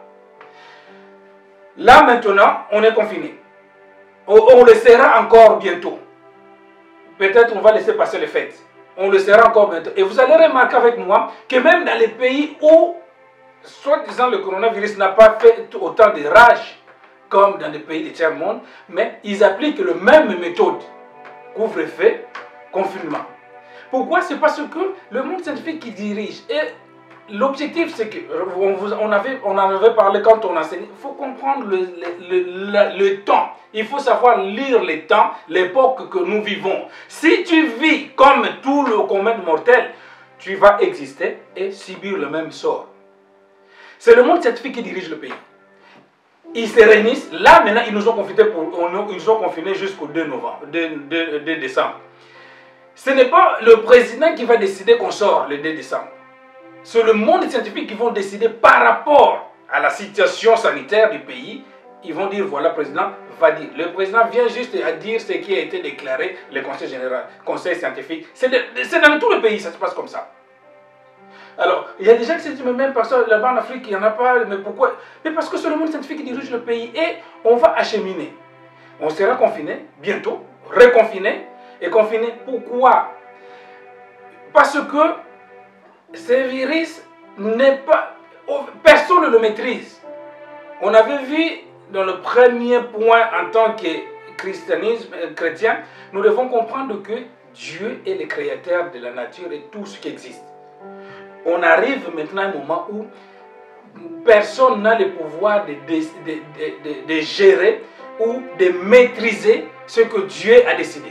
Là maintenant, on est confiné. On, on le sera encore bientôt. Peut-être on va laisser passer les fêtes. on le sera encore bientôt. Et vous allez remarquer avec moi que même dans les pays où, soi-disant, le coronavirus n'a pas fait autant de rage comme dans les pays du tiers-monde, mais ils appliquent la même méthode, couvre-feu, confinement. Pourquoi? C'est parce que le monde scientifique qui dirige. Et l'objectif, c'est que, on, vous, on, avait, on en avait parlé quand on enseignait, il faut comprendre le, le, le, le temps. Il faut savoir lire les temps, l'époque que nous vivons. Si tu vis comme tout le commun mortel, tu vas exister et subir le même sort. C'est le monde scientifique qui dirige le pays. Ils se réunissent. Là, maintenant, ils nous ont confinés, pour, ils nous ont confinés jusqu'au deux novembre, deux décembre. Ce n'est pas le président qui va décider qu'on sort le deux décembre. C'est le monde scientifique qui vont décider par rapport à la situation sanitaire du pays. Ils vont dire, voilà, le président va dire. Le président vient juste à dire ce qui a été déclaré, le conseil général, conseil scientifique. C'est dans tout le pays, ça se passe comme ça. Alors, il y a des gens qui se disent, mais même parce que là-bas en Afrique, il n'y en a pas, mais pourquoi? Mais parce que c'est le monde scientifique qui dirige le pays et on va acheminer. On sera confiné, bientôt, reconfiné et confiné. Pourquoi? Parce que ce virus n'est pas... Personne ne le maîtrise. On avait vu dans le premier point en tant que christianisme chrétien, nous devons comprendre que Dieu est le créateur de la nature et tout ce qui existe. On arrive maintenant à un moment où personne n'a le pouvoir de, de, de, de, de gérer ou de maîtriser ce que Dieu a décidé.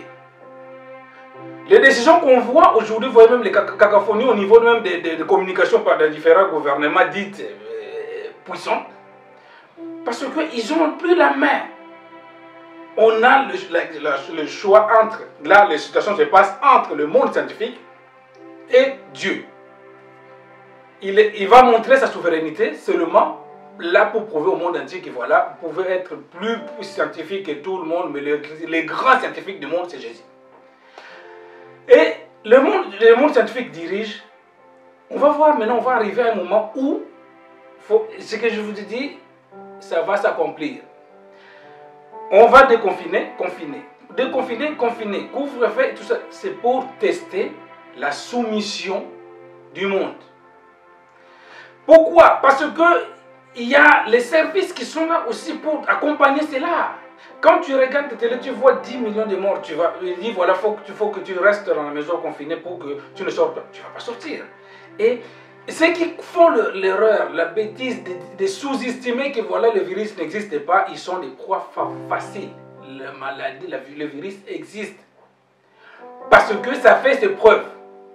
Les décisions qu'on voit aujourd'hui, vous voyez même les cacophonies au niveau même de, de, de communication par les différents gouvernements dits euh, puissants, parce qu'ils n'ont plus la main. On a le, la, la, le choix entre, là la situation se passe entre le monde scientifique et Dieu. Il, est, il va montrer sa souveraineté seulement là pour prouver au monde entier que voilà, vous pouvez être plus, plus scientifique que tout le monde, mais les, les grands scientifiques du monde, c'est Jésus. Et le monde, le monde scientifique dirige. On va voir maintenant, on va arriver à un moment où, faut, ce que je vous ai dit, ça va s'accomplir. On va déconfiner, confiner. Déconfiner, confiner. Couvre-feu, tout ça, c'est pour tester la soumission du monde. Pourquoi? Parce que il y a les services qui sont là aussi pour accompagner cela. Quand tu regardes la télé, tu vois dix millions de morts. Tu vas dire, voilà, faut que, faut que tu restes dans la maison confinée pour que tu ne sortes pas. Tu ne vas pas sortir. Et ceux qui font l'erreur, la bêtise de, de sous-estimer que voilà, le virus n'existe pas, ils sont des proies faciles. La maladie, la, le virus existe. Parce que ça fait ses preuves.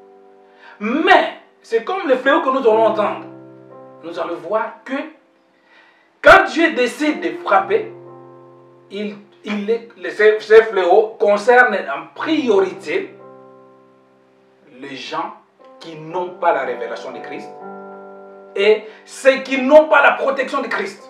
Mais, c'est comme le fléau que nous allons entendre. Nous allons voir que quand Dieu décide de frapper, il, il est, ces, ces fléaux concernent en priorité les gens qui n'ont pas la révélation de Christ et ceux qui n'ont pas la protection de Christ.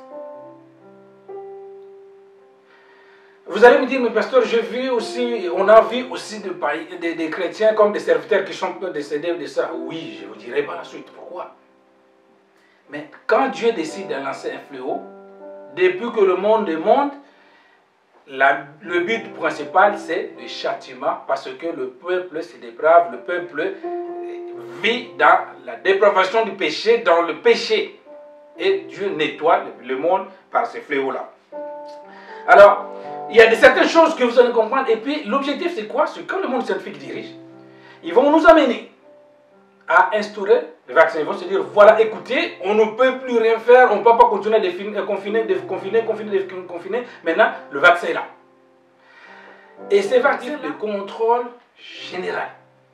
Vous allez me dire, mais pasteur, j'ai vu aussi, on a vu aussi des, des, des chrétiens comme des serviteurs qui sont décédés de ça. Oui, je vous dirai par la suite pourquoi. Mais quand Dieu décide de lancer un fléau, depuis que le monde est monde, la, le but principal c'est le châtiment parce que le peuple se déprave, le peuple vit dans la dépravation du péché, dans le péché. Et Dieu nettoie le monde par ces fléaux-là. Alors, il y a de certaines choses que vous allez comprendre. Et puis, l'objectif c'est quoi? C'est quand le monde scientifique dirige, ils vont nous amener à instaurer le vaccin. Ils vont se dire, voilà, écoutez, on ne peut plus rien faire, on ne peut pas continuer à confiner, confiner, confiner, confiner. Maintenant, le vaccin est là. Et c'est vaccin le contrôle général.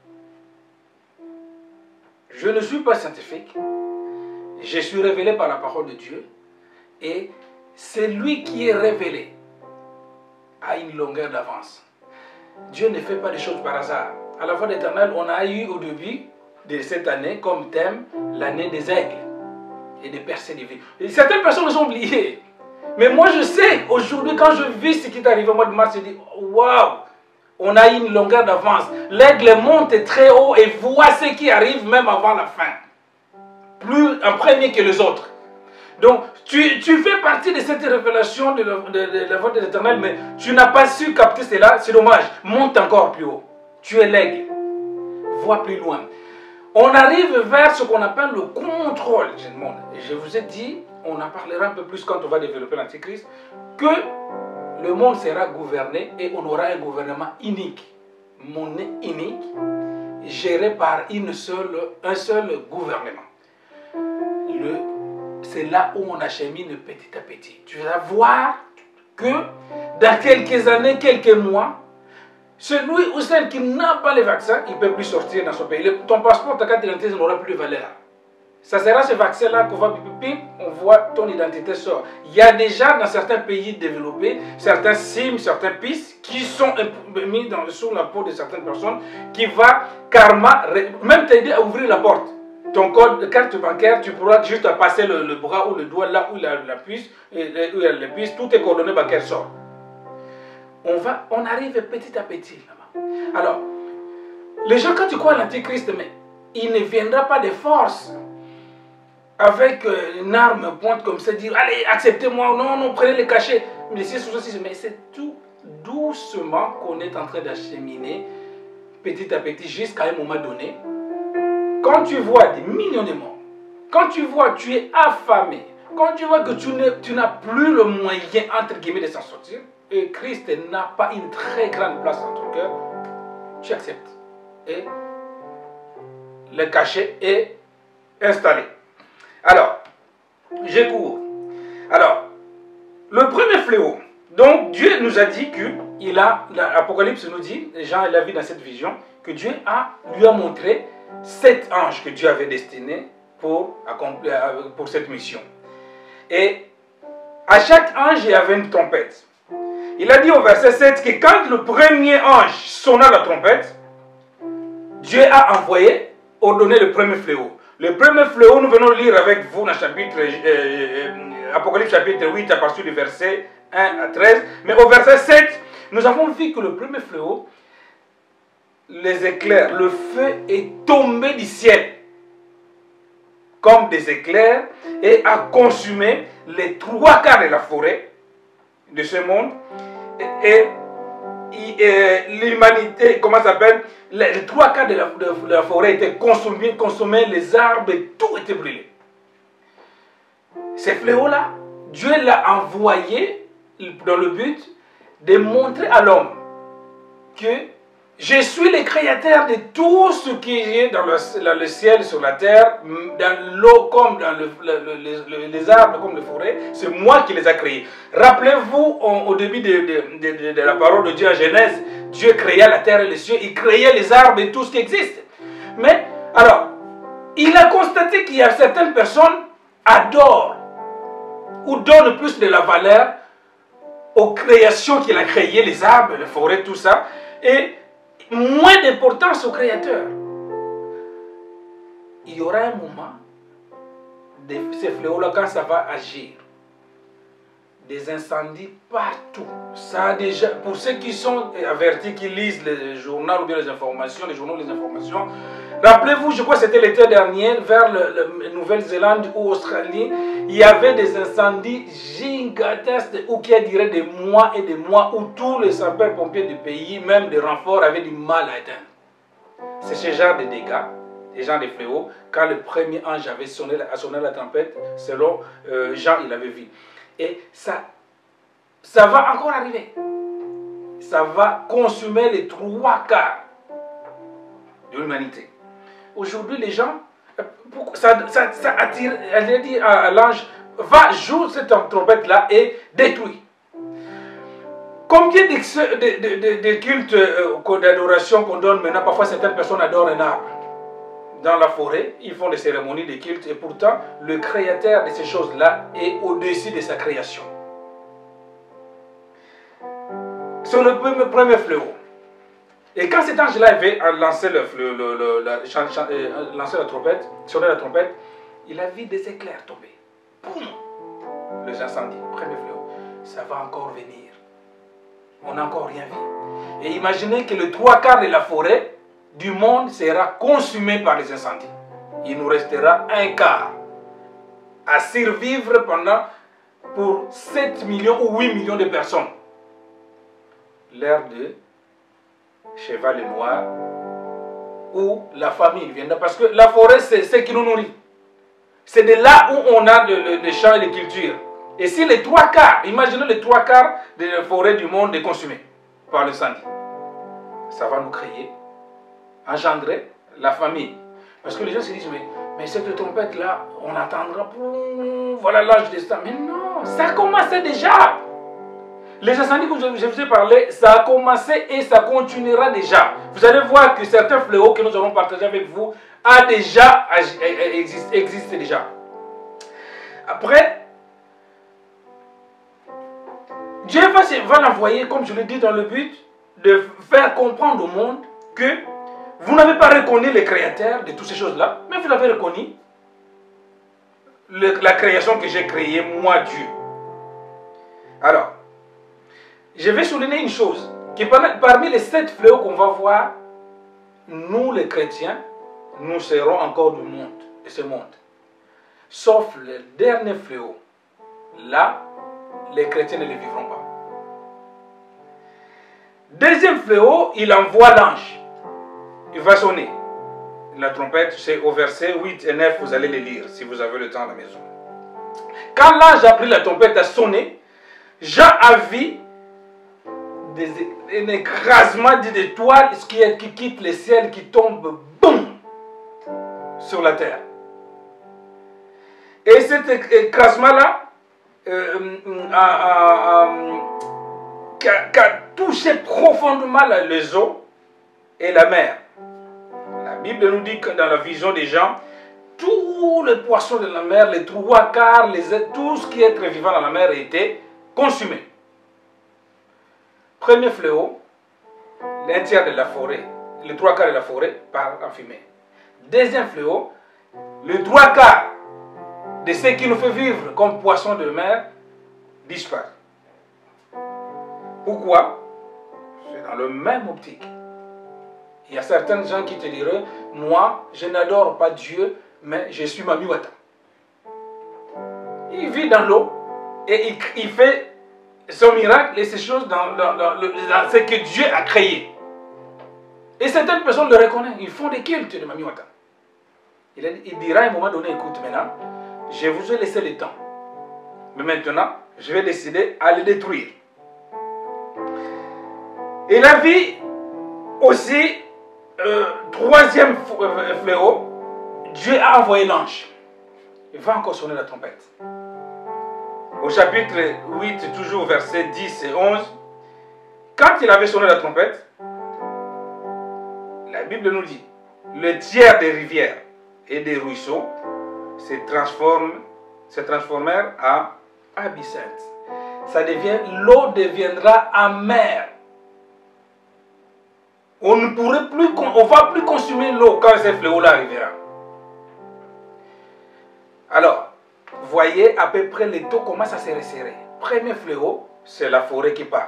Je ne suis pas scientifique. Je suis révélé par la parole de Dieu. Et c'est lui qui est révélé à une longueur d'avance. Dieu ne fait pas des choses par hasard. À la fois d'Éternel, on a eu au début de cette année comme thème l'année des aigles et des percées divines. Et certaines personnes les ont oubliées. Mais moi je sais, aujourd'hui quand je vis ce qui est arrivé au mois de mars, je dis waouh, on a une longueur d'avance. L'aigle monte très haut et voit ce qui arrive même avant la fin. Plus en premier que les autres. Donc tu, tu fais partie de cette révélation de la, de, de la voix de l'Éternel, mais tu n'as pas su capter cela, c'est dommage. Monte encore plus haut. Tu es l'aigle. voit plus loin. On arrive vers ce qu'on appelle le contrôle du monde. Et je vous ai dit, on en parlera un peu plus quand on va développer l'Antichrist, que le monde sera gouverné et on aura un gouvernement unique, monnaie unique, géré par une seule, un seul gouvernement. C'est là où on achemine petit à petit. Tu vas voir que dans quelques années, quelques mois, celui ou celle qui n'a pas le vaccin, il ne peut plus sortir dans son pays. Le, ton passeport, ta carte d'identité n'aura plus de valeur. Ça sera ce vaccin-là qu'on va pipi, on voit ton identité sort. Il y a déjà dans certains pays développés, certains sims, certains pistes qui sont mis dans, sous la peau de certaines personnes qui va karma, même t'aider à ouvrir la porte. Ton code de carte bancaire, tu pourras juste passer le, le bras ou le doigt là où il la, la puce, et, où il y a la puce, tous tes coordonnées bancaires sortent. On, va, on arrive petit à petit là-bas. Alors, les gens, quand tu crois à l'Antichrist, mais il ne viendra pas de force avec une arme pointe comme ça, dire allez, acceptez-moi, non, non, prenez les cachets. Mais c'est tout doucement qu'on est en train d'acheminer petit à petit jusqu'à un moment donné. Quand tu vois des millions de morts, quand tu vois que tu es affamé, quand tu vois que tu n'as plus le moyen, entre guillemets, de s'en sortir, et Christ n'a pas une très grande place dans ton cœur, tu acceptes. Et le cachet est installé. Alors, je cours. Alors, le premier fléau, donc Dieu nous a dit que, il a, l'Apocalypse nous dit, Jean l'a vu dans cette vision, que Dieu a, lui a montré sept anges que Dieu avait destinés pour, accomplir, pour cette mission. Et à chaque ange, il y avait une trompette. Il a dit au verset sept que quand le premier ange sonna la trompette, Dieu a envoyé, ordonné le premier fléau. Le premier fléau, nous venons lire avec vous dans le chapitre, euh, Apocalypse chapitre huit, à partir du verset un à treize. Mais au verset sept, nous avons vu que le premier fléau, les éclairs, le feu est tombé du ciel comme des éclairs et a consumé les trois quarts de la forêt de ce monde. Et, et, et l'humanité, comment ça s'appelle, les, les trois quarts de la, de, de la forêt étaient consumés, consumés, les arbres, et tout était brûlé. Ces fléaux-là, Dieu l'a envoyé dans le but de montrer à l'homme que je suis le créateur de tout ce qui est dans le, dans le ciel, sur la terre, dans l'eau comme dans le, le, le, les arbres comme les forêts. C'est moi qui les ai créés. Rappelez-vous au début de, de, de, de, de la parole de Dieu en Genèse, Dieu créa la terre et les cieux, il créait les arbres et tout ce qui existe. Mais, alors, il a constaté qu'il y a certaines personnes adorent ou donnent plus de la valeur aux créations qu'il a créées, les arbres, les forêts, tout ça, et moins d'importance au Créateur. Il y aura un moment de ces fléaux-là quand ça va agir. Des incendies partout. Ça a déjà, pour ceux qui sont avertis, qui lisent les journaux ou bien les informations, les journaux, les informations, rappelez-vous, je crois que c'était l'été dernier, vers la Nouvelle-Zélande ou Australie, il y avait des incendies gigantesques, ou qui a duré des mois et des mois, où tous les sapeurs-pompiers du pays, même des renforts, avaient du mal à éteindre. C'est ce genre de dégâts, ce genre de fléaux, quand le premier ange avait sonné, a sonné la tempête, selon euh, Jean, il avait vu. Et ça, ça va encore arriver. Ça va consumer les trois quarts de l'humanité. Aujourd'hui, les gens, ça, ça, ça attire, elle a dit à l'ange, va jouer cette trompette-là et détruit. Combien de, de, de, de cultes euh, d'adoration qu'on donne maintenant, parfois certaines personnes adorent un arbre. Dans la forêt, ils font des cérémonies de culte et pourtant, le créateur de ces choses-là est au-dessus de sa création. C'est le premier, premier fléau. Et quand cet ange-là avait lancé, le, le, le, la, chan, chan, euh, lancé la trompette, sonné la trompette, il a vu des éclairs tomber. Boum! Les incendies, premier fléau. Ça va encore venir. On n'a encore rien vu. Et imaginez que le trois quarts de la forêt du monde sera consumé par les incendies. Il nous restera un quart à survivre pendant pour sept millions ou huit millions de personnes. L'ère de cheval noir où la famine viendra. Parce que la forêt, c'est ce qui nous nourrit. C'est de là où on a les champs et les cultures. Et si les trois quarts, imaginez les trois quarts de la forêt du monde est consumée par l'incendie, ça va nous créer, engendrer la famine. Parce que les gens se disent, mais, mais cette trompette-là, on attendra pour... Voilà l'âge des temps. Mais non, ça a commencé déjà. Les incendies que je, je vous ai parlé, ça a commencé et ça continuera déjà. Vous allez voir que certains fléaux que nous allons partager avec vous a déjà, existe, existe déjà. Après, Dieu va, va l'envoyer, comme je l'ai dit, dans le but de faire comprendre au monde que vous n'avez pas reconnu le créateur de toutes ces choses-là, mais vous l'avez reconnu, le, la création que j'ai créée, moi, Dieu. Alors, je vais souligner une chose, que parmi les sept fléaux qu'on va voir, nous les chrétiens, nous serons encore du monde, de ce monde. Sauf le dernier fléau. Là, les chrétiens ne le vivront pas. Deuxième fléau, il envoie l'ange. Il va sonner. La trompette, c'est au verset huit et neuf, vous allez les lire si vous avez le temps à la maison. Quand l'ange a pris la trompette à sonner, Jean a vu des, un écrasement d'étoiles qui, qui quitte le ciel, qui tombe, boum, sur la terre. Et cet écrasement-là euh, a, a, a, a, a touché profondément les eaux et la mer. La Bible nous dit que dans la vision des gens, tous les poissons de la mer, les trois quarts, les, tout ce qui est très vivant dans la mer était consumé. Premier fléau, l'un tiers de la forêt, les trois quarts de la forêt part en fumée. Deuxième fléau, les trois quarts de ce qui nous fait vivre comme poissons de mer disparaissent. Pourquoi? C'est dans le même optique. Il y a certains gens qui te diront, moi, je n'adore pas Dieu, mais je suis Mami Wata. Il vit dans l'eau et il, il fait son miracle et ses choses dans, dans, dans, dans ce que Dieu a créé. Et certaines personnes le reconnaissent, ils font des cultes de Mami Wata. Il, il dira à un moment donné, écoute maintenant, je vous ai laissé le temps. Mais maintenant, je vais décider à le détruire. Et la vie aussi, euh, troisième fléau, Dieu a envoyé l'ange. Il va encore sonner la trompette. Au chapitre huit, toujours versets dix et onze, quand il avait sonné la trompette, la Bible nous dit, le tiers des rivières et des ruisseaux se, transforme, se transformèrent en abysses. Ça devient, l'eau deviendra amère. On ne pourrait plus, on va plus consommer l'eau quand ces fléaux-là arrivera. Alors, voyez à peu près les taux commencent à se resserrer. Premier fléau, c'est la forêt qui part.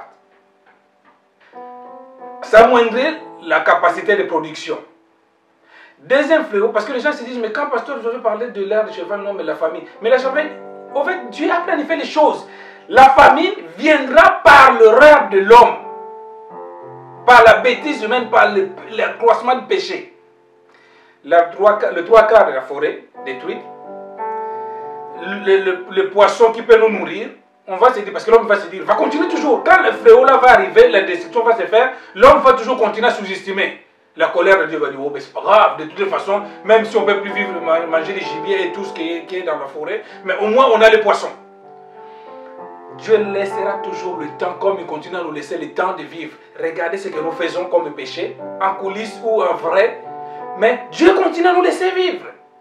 Ça amoindrit la capacité de production. Deuxième fléau, parce que les gens se disent, mais quand pasteur, je veux parler de l'ère de cheval, non, mais la famine. Mais la famine, en fait, Dieu a planifié les choses. La famine viendra par l'erreur de l'homme, par la bêtise humaine, par l'accroissement du péché. La trois, le trois quarts de la forêt détruite, le, le, le poisson qui peut nous nourrir, on va se dire, parce que l'homme va se dire, va continuer toujours. Quand le fléau là va arriver, la destruction va se faire, l'homme va toujours continuer à sous-estimer. La colère de Dieu va dire, oh, mais c'est pas grave, de toutes les façons, même si on ne peut plus vivre, manger des gibiers et tout ce qui est, qui est dans la forêt, mais au moins on a les poissons. Dieu laissera toujours le temps, comme il continue à nous laisser le temps de vivre. Regardez ce que nous faisons comme péché, en coulisses ou en vrai, mais Dieu continue à nous laisser vivre.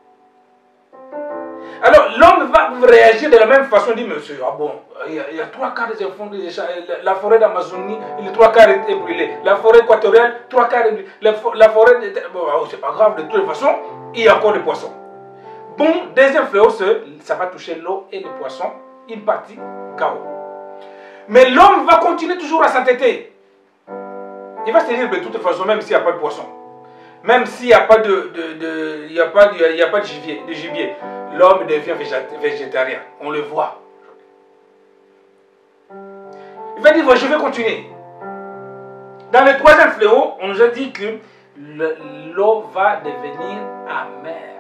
Alors l'homme va réagir de la même façon, il dit, monsieur, ah bon, il y a, il y a trois quarts des enfants, la, la forêt d'Amazonie, les trois quarts est brûlée, la forêt équatoriale, trois quarts est brûlée, la, la forêt, bon, c'est pas grave, de toute façon, il y a encore des poissons. Bon, deuxième fléau, ça va toucher l'eau et les poissons, une partie, K O. Mais l'homme va continuer toujours à s'entêter. Il va se dire, de toute façon, même s'il n'y a pas de poisson, même s'il n'y a pas de, de, de, il y a pas de, il y a pas de gibier, de gibier, l'homme devient végétarien. On le voit. Il va dire, je vais continuer. Dans le troisième fléau, on nous a dit que l'eau va devenir amère.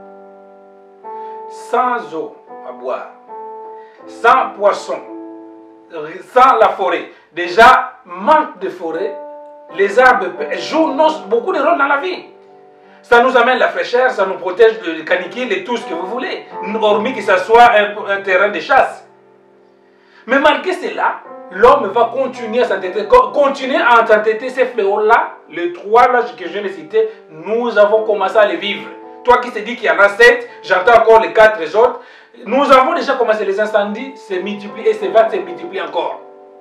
Sans eau à boire, sans poisson, sans la forêt. Déjà, manque de forêt, les arbres jouent beaucoup de rôle dans la vie. Ça nous amène la fraîcheur, ça nous protège de canicule et tout ce que vous voulez, hormis que ce soit un, un terrain de chasse. Mais malgré cela, l'homme va continuer à s'entêter, continuer à s'entêter ces fléaux-là, les trois là que je viens de citer, nous avons commencé à les vivre. Toi qui te dis qu'il y en a sept, j'entends encore les quatre autres. Nous avons déjà commencé, les incendies se multiplient et ces vagues se multiplient encore.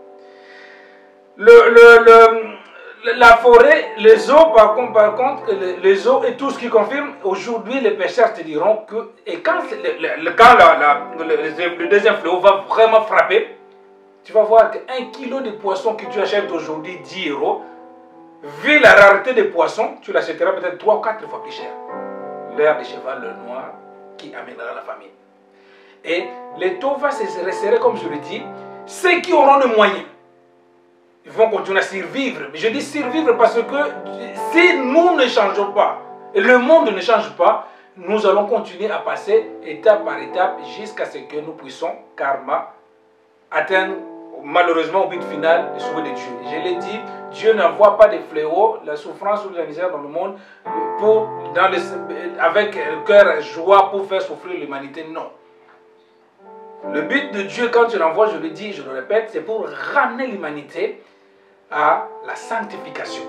Le, le, le, la forêt, les eaux, par contre, par contre les, les eaux et tout ce qui confirme, aujourd'hui les pêcheurs te diront que, et quand, le, le, quand la, la, le, le deuxième fléau va vraiment frapper, tu vas voir qu'un kilo de poisson que tu achètes aujourd'hui dix euros, vu la rareté des poissons, tu l'achèteras peut-être trois ou quatre fois plus cher. L'air de cheval, le noir, qui amènera la famine. Et les taux vont se resserrer, comme je le dis, ceux qui auront les moyens, ils vont continuer à survivre. Mais je dis survivre parce que si nous ne changeons pas, et le monde ne change pas, nous allons continuer à passer étape par étape jusqu'à ce que nous puissions, karma, atteindre malheureusement au but final le souhait de Dieu. Je l'ai dit, Dieu n'envoie pas de fléaux, la souffrance ou la misère dans le monde pour, dans le, avec le cœur joie pour faire souffrir l'humanité. Non. Le but de Dieu, quand tu l'envoies, je le dis, je le répète, c'est pour ramener l'humanité à la sanctification.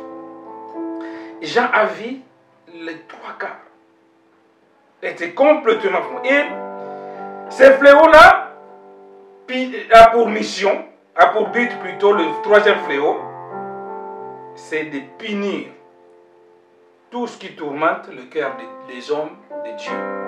Jean a vu les trois quarts étaient complètement fous. Et ces fléaux-là a pour mission, a pour but plutôt, le troisième fléau, c'est de punir tout ce qui tourmente le cœur des hommes de Dieu.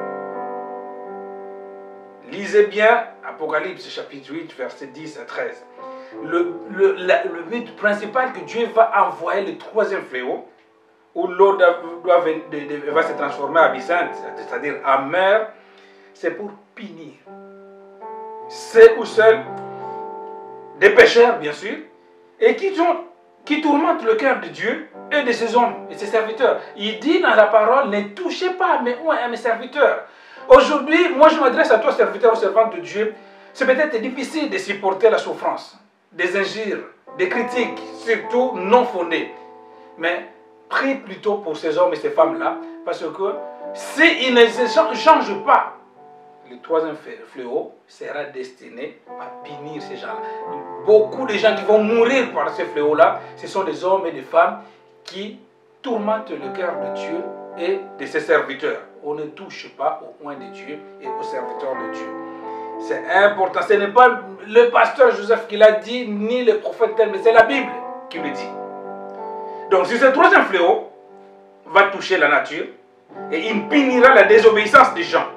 Lisez bien Apocalypse chapitre huit, versets dix à treize. Le, le, la, le but principal que Dieu va envoyer le troisième fléau, où l'eau va se transformer en abyssin, c'est-à-dire en mer, c'est pour punir. C'est ou seuls des pécheurs, bien sûr, et qui, ont, qui tourmentent le cœur de Dieu et de ses hommes et ses serviteurs. Il dit dans la parole, ne touchez pas mes, à mes serviteurs. Aujourd'hui, moi je m'adresse à toi, serviteur ou servante de Dieu. C'est peut-être difficile de supporter la souffrance, des injures, des critiques, surtout non fondées. Mais prie plutôt pour ces hommes et ces femmes-là, parce que s'ils ne changent pas, le troisième fléau sera destiné à punir ces gens-là. Beaucoup de gens qui vont mourir par ce fléau-là, ce sont des hommes et des femmes qui tourmentent le cœur de Dieu et de ses serviteurs. On ne touche pas au oint de Dieu et aux serviteurs de Dieu. C'est important. Ce n'est pas le pasteur Joseph qui l'a dit, ni le prophète tel, mais c'est la Bible qui le dit. Donc si ce troisième fléau va toucher la nature, et il punira la désobéissance des gens.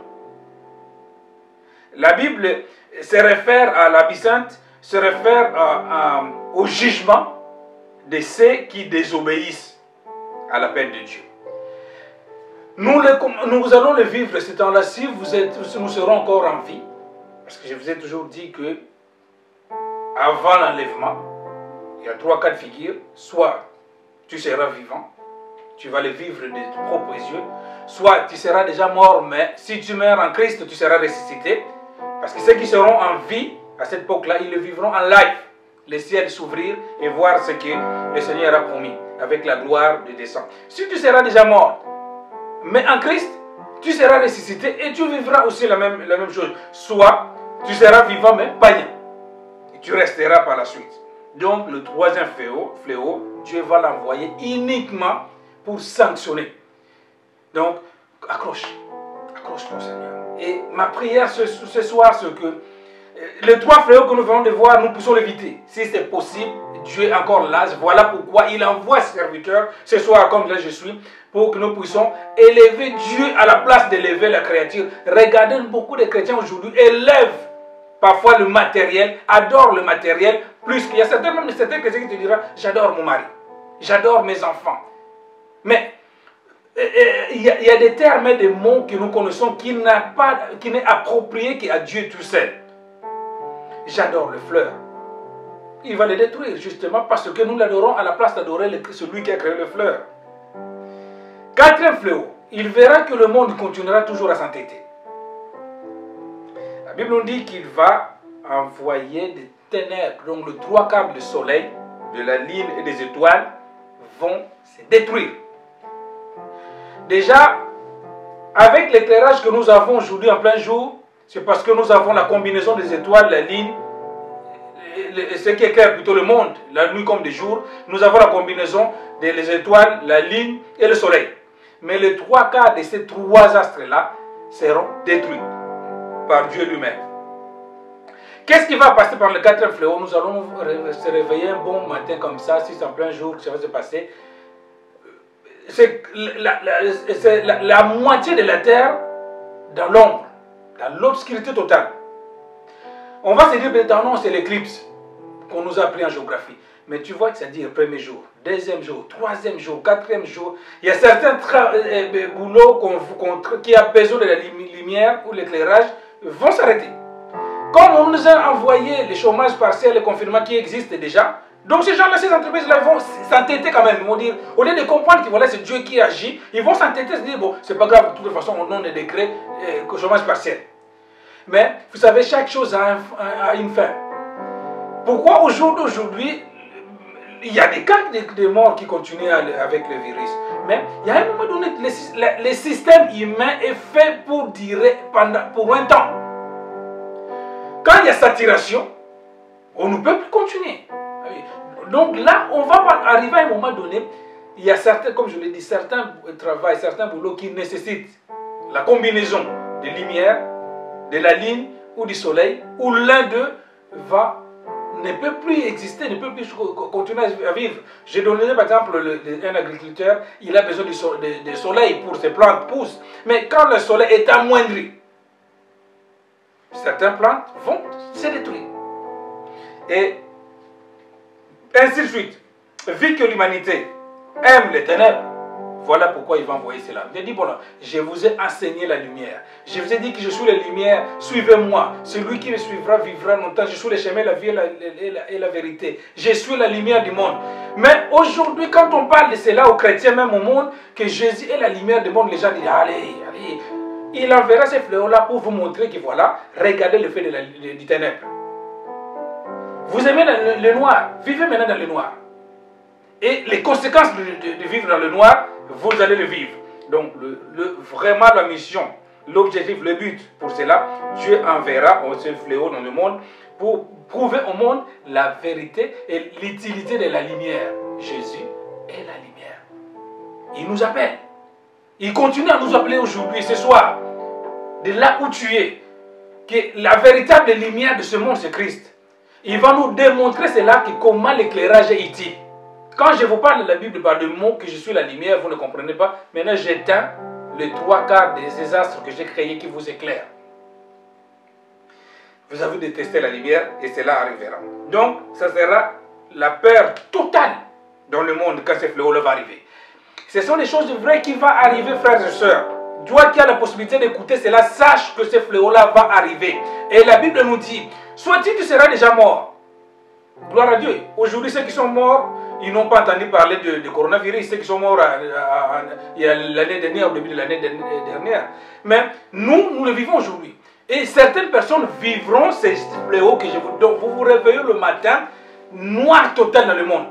La Bible se réfère à l'absinthe, se réfère à, à, au jugement de ceux qui désobéissent à l'appel de Dieu. Nous, le, nous allons le vivre ce temps-là si vous êtes, nous serons encore en vie. Parce que je vous ai toujours dit que avant l'enlèvement, il y a trois cas de figure. Soit tu seras vivant, tu vas le vivre de tes propres yeux. Soit tu seras déjà mort, mais si tu meurs en Christ, tu seras ressuscité. Parce que ceux qui seront en vie à cette époque-là, ils le vivront en live. Les ciels s'ouvrir et voir ce que le Seigneur a promis avec la gloire de descendre. Si tu seras déjà mort, mais en Christ, tu seras ressuscité et tu vivras aussi la même, la même chose. Soit tu seras vivant mais païen. Et tu resteras par la suite. Donc le troisième fléau, fléau Dieu va l'envoyer uniquement pour sanctionner. Donc accroche, accroche-toi Seigneur. Et ma prière ce, ce soir, c'est que les trois fléaux que nous venons de voir, nous puissions l'éviter. Si c'est possible, Dieu est encore là. Voilà pourquoi il envoie ses serviteurs ce soir comme là je suis, pour que nous puissions élever Dieu à la place d'élever la créature. Regardez, beaucoup de chrétiens aujourd'hui élèvent parfois le matériel, adorent le matériel, plus qu'il y a certains, même certains chrétiens qui te diront, j'adore mon mari, j'adore mes enfants. Mais il y, a, il y a des termes et des mots que nous connaissons qui n'a pas, qui n'est approprié qu'à Dieu tout seul. J'adore le fleur. Il va le détruire justement parce que nous l'adorons à la place d'adorer celui qui a créé le fleur. Quatrième fléau, il verra que le monde continuera toujours à s'entêter. La Bible nous dit qu'il va envoyer des ténèbres, donc le trois quarts du soleil, de la lune et des étoiles vont se détruire. Déjà, avec l'éclairage que nous avons aujourd'hui en plein jour, c'est parce que nous avons la combinaison des étoiles, la lune, ce qui éclaire plutôt le monde, la nuit comme des jours. Nous avons la combinaison des étoiles, la lune et le soleil. Mais les trois quarts de ces trois astres-là seront détruits par Dieu lui-même. Qu'est-ce qui va passer par le quatrième fléau? Nous allons se réveiller un bon matin comme ça, si c'est en plein jour que ça va se passer. C'est la, la, la, la moitié de la terre dans l'ombre, dans l'obscurité totale. On va se dire, peut-être non, c'est l'éclipse qu'on nous a appris en géographie. Mais tu vois que ça dit le premier jour, deuxième jour, troisième jour, quatrième jour. Il y a certains euh, boulots qu'on, qu'on, qui ont besoin de la lumière ou l'éclairage vont s'arrêter. Comme on nous a envoyé les chômages partiels, les confinements qui existent déjà, donc ces gens-là, ces entreprises-là vont s'entêter quand même. Ils vont dire, au lieu de comprendre que voilà, c'est Dieu qui agit, ils vont s'entêter, se dire, bon, c'est pas grave, de toute façon, on donne des décrets, euh, chômage partiel. Mais, vous savez, chaque chose a, un, a une fin. Pourquoi au jour d'aujourd'hui, il y a des cas de, de morts qui continuent avec le virus. Mais il y a un moment donné, le, le, le système humain est fait pour durer pendant, pour un temps. Quand il y a saturation, on ne peut plus continuer. Donc là, on va arriver à un moment donné, il y a certains, comme je l'ai dit, certains travaux, certains boulots qui nécessitent la combinaison de lumière, de la ligne ou du soleil, où l'un d'eux va, ne peut plus exister, ne peut plus continuer à vivre. J'ai donné par exemple le, un agriculteur, il a besoin du so, de, de soleil pour que ses plantes poussent. Mais quand le soleil est amoindri, certaines plantes vont se détruire. Et ainsi de suite. Vu que l'humanité aime les ténèbres, voilà pourquoi il va envoyer cela. Il a dit, bon, je vous ai enseigné la lumière. Je vous ai dit que je suis la lumière, suivez-moi. Celui qui me suivra vivra longtemps. Je suis le chemin, la vie et la, et, la, et la vérité. Je suis la lumière du monde. Mais aujourd'hui, quand on parle de cela aux chrétiens, même au monde, que Jésus est la lumière du monde, les gens disent, allez, allez. Il enverra ces fléaux-là pour vous montrer que voilà, regardez le fait de la, de, du ténèbre. Vous aimez le, le noir, vivez maintenant dans le noir. Et les conséquences de, de, de vivre dans le noir, vous allez le vivre. Donc, le, le, vraiment la mission, l'objectif, le but pour cela, Dieu enverra ce fléau dans le monde pour prouver au monde la vérité et l'utilité de la lumière. Jésus est la lumière. Il nous appelle. Il continue à nous appeler aujourd'hui, ce soir, de là où tu es, que la véritable lumière de ce monde, c'est Christ. Il va nous démontrer cela, que comment l'éclairage est utile. Quand je vous parle de la Bible par le mot que je suis la lumière, vous ne comprenez pas. Maintenant, j'éteins les trois quarts des astres que j'ai créés qui vous éclairent. Vous avez détesté la lumière et cela arrivera. Donc, ça sera la peur totale dans le monde quand ce fléau-là va arriver. Ce sont des choses vraies qui vont arriver, frères et sœurs. Toi qui as la possibilité d'écouter cela, sache que ce fléau-là va arriver. Et la Bible nous dit, soit-il tu seras déjà mort. Gloire à Dieu. Aujourd'hui, ceux qui sont morts, ils n'ont pas entendu parler de, de coronavirus. Ceux qui sont morts l'année dernière, au début de l'année dernière. Mais nous, nous le vivons aujourd'hui. Et certaines personnes vivront ces fléaux que je vous donne. Vous vous réveillez le matin, noir total dans le monde.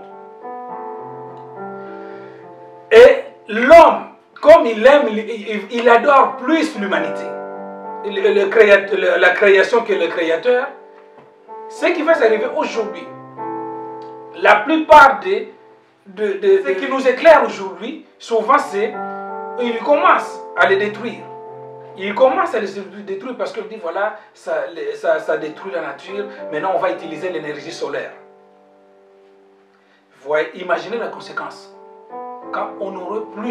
Et l'homme, comme il aime, il, il adore plus l'humanité, le, le créateur, le, la création que le créateur. Ce qui va s'arriver aujourd'hui, la plupart des, de, de, de, ce qui nous éclaire aujourd'hui, souvent c'est, il commence à les détruire. Il commence à les détruire parce qu'il dit voilà, ça, ça, ça détruit la nature, maintenant on va utiliser l'énergie solaire. Vous voyez, imaginez la conséquence. Quand on n'aurait plus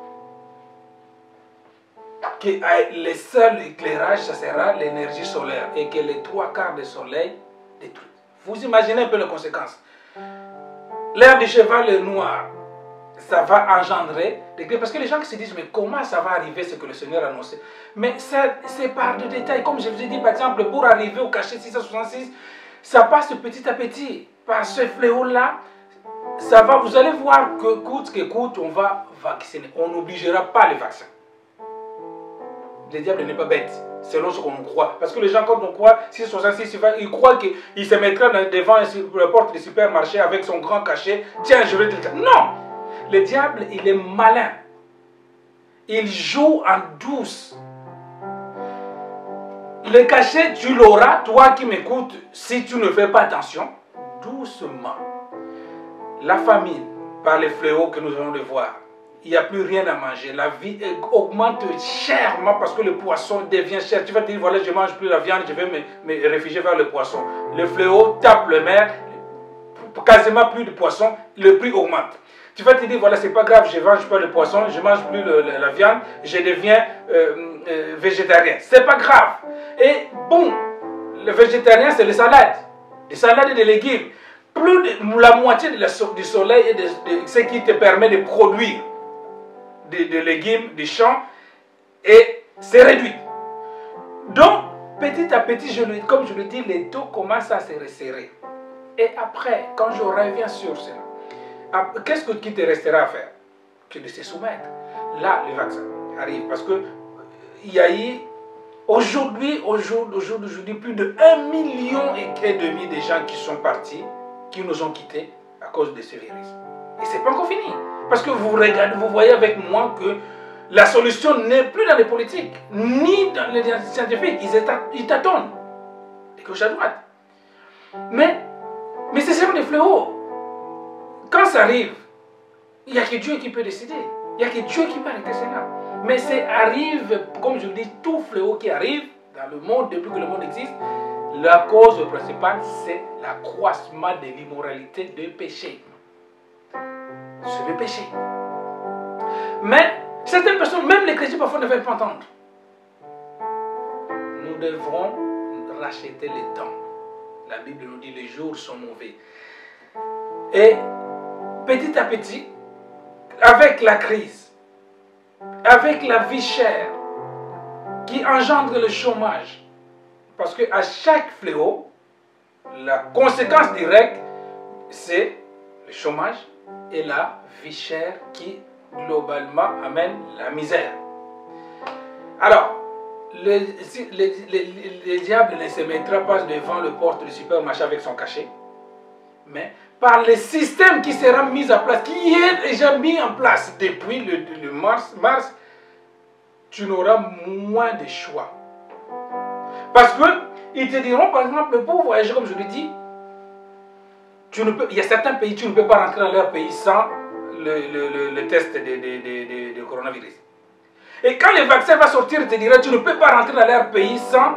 que le seul éclairage, ça sera l'énergie solaire et que les trois quarts du soleil détruit. Vous imaginez un peu les conséquences. L'air du cheval est noir, ça va engendrer des grèves. Parce que les gens qui se disent, mais comment ça va arriver ce que le Seigneur a annoncé? Mais c'est par des détails. Comme je vous ai dit, par exemple, pour arriver au cachet six cent soixante-six, ça passe petit à petit. Par ce fléau-là, ça va, vous allez voir que coûte que coûte, on va vacciner. On n'obligera pas les vaccins. Le diable n'est pas bête, selon ce qu'on croit. Parce que les gens, quand on croit, six cent soixante-six, ils croient qu'il se mettra devant la porte du supermarché avec son grand cachet. Tiens, je vais te... Non! Le diable, il est malin. Il joue en douce. Le cachet, tu l'auras, toi qui m'écoutes, si tu ne fais pas attention, doucement. La famine, par les fléaux que nous allons le voir, il n'y a plus rien à manger. La vie augmente chèrement parce que le poisson devient cher. Tu vas te dire, voilà, je ne mange plus la viande, je vais me, me réfugier vers le poisson. Le fléau tape le mer, quasiment plus de poisson, le prix augmente. Tu vas te dire, voilà, c'est pas grave, je ne mange pas le poisson, je ne mange plus le, le, la viande, je deviens euh, euh, végétarien. C'est pas grave. Et bon, le végétarien, c'est les salades. Les salades et des légumes. Plus de la moitié de la, du soleil et de, de ce qui te permet de produire des de légumes, des champs, et c'est réduit. Donc, petit à petit, je le, comme je le dis, les taux commencent à se resserrer. Et après, quand je reviens sur cela, qu'est-ce que qui te restera à faire? Que de se soumettre. Là, le vaccin arrive. Parce que il y a eu, aujourd'hui, au jour d'aujourd'hui, plus de un million et demi de gens qui sont partis, qui nous ont quittés à cause de ce virus. Et ce n'est pas encore fini. Parce que vous regardez, vous voyez avec moi que la solution n'est plus dans les politiques, ni dans les scientifiques. Ils t'attendent, de gauche à droite. Mais, mais c'est seulement des fléaux. Quand ça arrive, il n'y a que Dieu qui peut décider. Il n'y a que Dieu qui peut arrêter cela. Mais ça arrive, comme je le dis, tout fléau qui arrive dans le monde, depuis que le monde existe, la cause principale, c'est l'accroissement de l'immoralité, du péché. C'est le péché. Mais certaines personnes, même les chrétiens parfois ne veulent pas entendre. Nous devrons racheter les temps. La Bible nous dit les jours sont mauvais. Et petit à petit, avec la crise, avec la vie chère qui engendre le chômage, parce qu'à chaque fléau, la conséquence directe, c'est le chômage et la vie chère qui, globalement, amène la misère. Alors, le, le, le, le diable ne se mettra pas devant le porte du supermarché avec son cachet, mais par le système qui sera mis en place, qui est déjà mis en place depuis le, le mars, mars, tu n'auras moins de choix. Parce qu'ils te diront, par exemple, pour voyager, comme je l'ai dit, tu ne peux, il y a certains pays, tu ne peux pas rentrer dans leur pays sans le, le, le, le test de, de, de, de, de coronavirus. Et quand le vaccin va sortir, il te dira, tu ne peux pas rentrer dans leur pays sans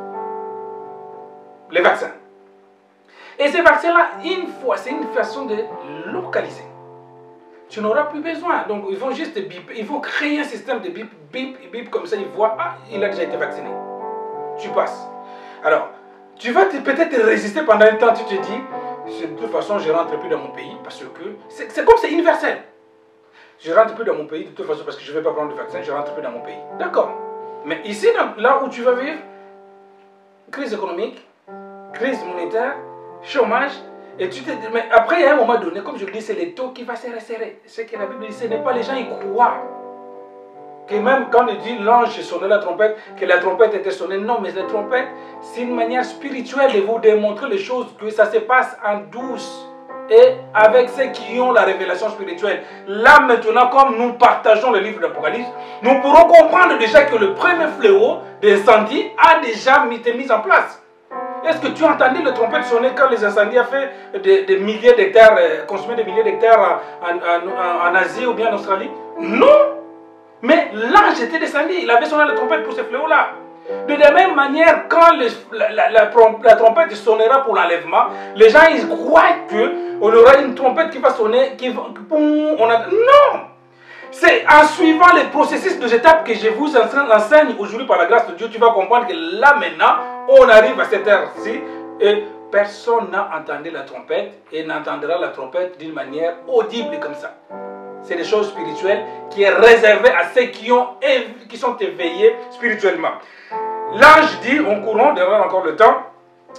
le vaccin. Et ces vaccins-là, une fois, c'est une façon de localiser. Tu n'auras plus besoin. Donc, ils vont juste bip, ils vont créer un système de bip, bip, bip, comme ça, ils voient, ah, il a déjà été vacciné. Tu passes. Alors, tu vas peut-être résister pendant un temps, tu te dis, de toute façon, je ne rentre plus dans mon pays, parce que c'est comme c'est universel. Je ne rentre plus dans mon pays, de toute façon, parce que je ne vais pas prendre le vaccin, je ne rentre plus dans mon pays. D'accord. Mais ici, là où tu vas vivre, crise économique, crise monétaire, chômage, et tu te dis, mais après, il y a un moment donné, comme je le dis, c'est les taux qui vont se resserrer. Ce que la Bible dit, ce n'est pas les gens, ils croient. Que même quand il dit l'ange sonnait la trompette, que la trompette était sonnée, non, mais la trompette, c'est une manière spirituelle de vous démontrer les choses, que ça se passe en douce. Et avec ceux qui ont la révélation spirituelle. Là maintenant, comme nous partageons le livre d'Apocalypse, nous pourrons comprendre déjà que le premier fléau d'incendie a déjà été mis en place. Est-ce que tu as entendu le trompette sonner quand les incendies ont fait des, des milliers d'hectares, euh, consumé des milliers d'hectares en, en, en, en Asie ou bien en Australie? Non! Mais l'ange était descendu, il avait sonné la trompette pour ce fléau-là. De la même manière, quand le, la, la, la, la trompette sonnera pour l'enlèvement, les gens ils croient qu'on aura une trompette qui va sonner, qui va, on a, non! C'est en suivant les processus de étapes que je vous enseigne aujourd'hui par la grâce de Dieu, tu vas comprendre que là maintenant, on arrive à cette heure-ci et personne n'a entendu la trompette et n'entendra la trompette d'une manière audible comme ça. C'est des choses spirituelles qui est réservée à ceux qui, ont, qui sont éveillés spirituellement. L'ange dit, en courant, derrière encore le temps,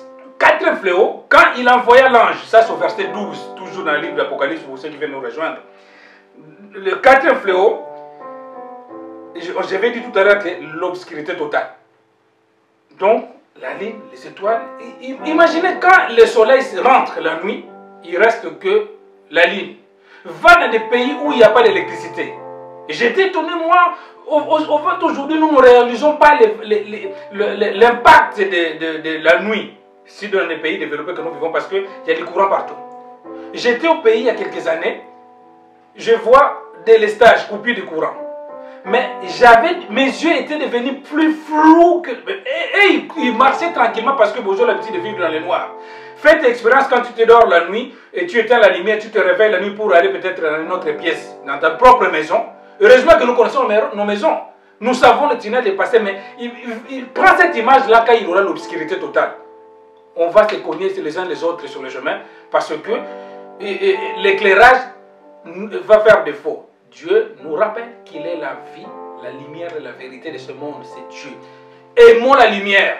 quatrième fléau, quand il envoya l'ange, ça c'est au verset douze, toujours dans le livre d'Apocalypse pour ceux qui viennent nous rejoindre. Le quatrième fléau, j'avais dit tout à l'heure que l'obscurité totale. Donc, la lune, les étoiles. Imaginez quand le soleil rentre la nuit, il reste que la lune. Va dans des pays où il n'y a pas d'électricité. J'étais étonné, moi, au, au, au fait aujourd'hui, nous ne réalisons pas l'impact de, de, de la nuit. Si dans les pays développés que nous vivons, parce qu'il y a des courants partout. J'étais au pays il y a quelques années, je vois des lestages, coupures de courant. Mais j'avais, mes yeux étaient devenus plus flous que... Et, et ils marchaient tranquillement parce que bonjour l'habitude de vivre dans le noir. Faites l'expérience quand tu te dors la nuit et tu éteins la lumière, tu te réveilles la nuit pour aller peut-être dans une autre pièce, dans ta propre maison. Heureusement que nous connaissons nos maisons. Nous savons le tunnel est passé, mais il, il, il prend cette image-là quand il aura l'obscurité totale. On va se cogner les uns les autres sur le chemin parce que l'éclairage va faire défaut. Dieu nous rappelle qu'il est la vie, la lumière et la vérité de ce monde, c'est Dieu. Aimons la lumière.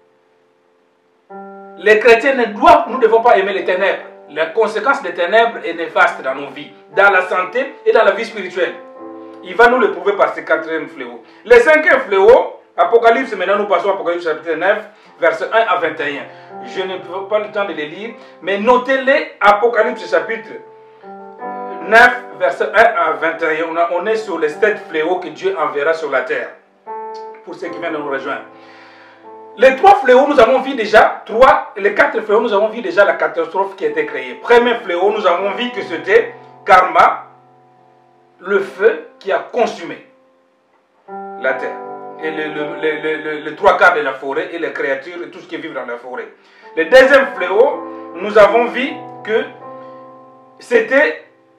Les chrétiens ne doivent, nous ne devons pas aimer les ténèbres. La conséquence des ténèbres est néfaste dans nos vies, dans la santé et dans la vie spirituelle. Il va nous le prouver par ces quatrième fléaux. Le cinquième fléau, Apocalypse, maintenant nous passons à Apocalypse chapitre neuf, versets un à vingt et un. Je n'ai pas le temps de les lire, mais notez-les, Apocalypse chapitre neuf, verset un à vingt et un. On est sur les sept fléaux que Dieu enverra sur la terre. Pour ceux qui viennent de nous rejoindre. Les trois fléaux, nous avons vu déjà, trois, les quatre fléaux, nous avons vu déjà la catastrophe qui a été créée. Premier fléau, nous avons vu que c'était karma, le feu qui a consumé la terre. Et le, le, le, le, le trois quarts de la forêt et les créatures et tout ce qui vit dans la forêt. Le deuxième fléau, nous avons vu que c'était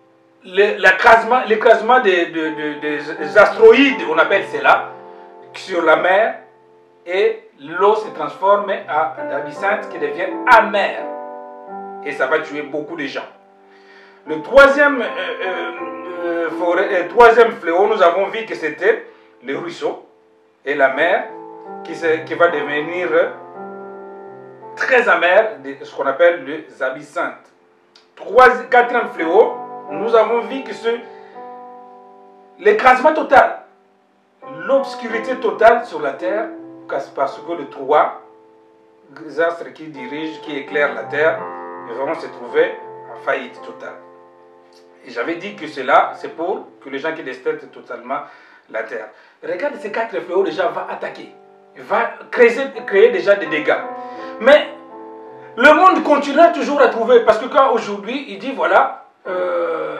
l'écrasement des, des, des, des astéroïdes, on appelle cela, sur la mer, et l'eau se transforme en abysinthe qui devient amère. Et ça va tuer beaucoup de gens. Le troisième, euh, euh, forêt, euh, troisième fléau, nous avons vu que c'était le ruisseau et la mer qui, se, qui va devenir très amère, ce qu'on appelle les abysinthes. Troisième, quatrième fléau, nous avons vu que c'est l'écrasement total, l'obscurité totale sur la terre, parce que les trois astres qui dirigent, qui éclairent la terre, vont se trouver en faillite totale. Et j'avais dit que cela, c'est pour que les gens qui destinent totalement la terre. Regarde, ces quatre fléaux déjà va attaquer, va créer, créer déjà des dégâts. Mais le monde continuera toujours à trouver, parce que quand aujourd'hui, il dit voilà, euh,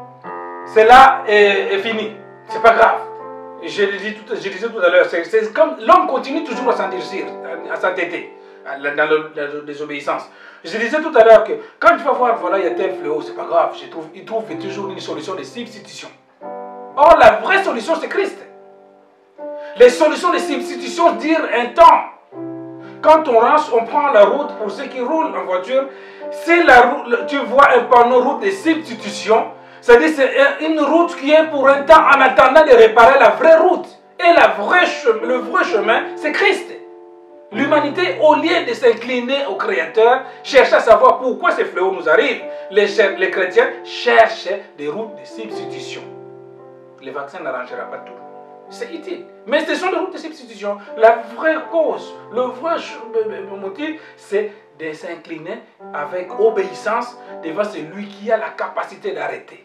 cela est, est fini, c'est pas grave. Je, dis tout, je disais tout à l'heure, c'est comme l'homme continue toujours à s'endurcir, à s'entêter dans le, la désobéissance. Je disais tout à l'heure que quand tu vas voir, voilà, il y a tel fléau, c'est pas grave, je trouve, il trouve toujours une solution de substitution. Or, la vraie solution, c'est Christ. Les solutions de substitution dire un temps. Quand on range, on prend la route pour ceux qui roulent en voiture. Si la route, tu vois un panneau route de substitution, c'est-à-dire c'est une route qui est pour un temps en attendant de réparer la vraie route. Et la vraie chemin, le vrai chemin, c'est Christ. L'humanité, au lieu de s'incliner au Créateur, cherche à savoir pourquoi ces fléaux nous arrivent. Les, les chrétiens cherchent des routes de substitution. Le vaccin n'arrangera pas tout. C'est utile. Mais ce sont des routes de substitution. La vraie cause, le vrai motif, c'est de s'incliner avec obéissance devant celui qui a la capacité d'arrêter.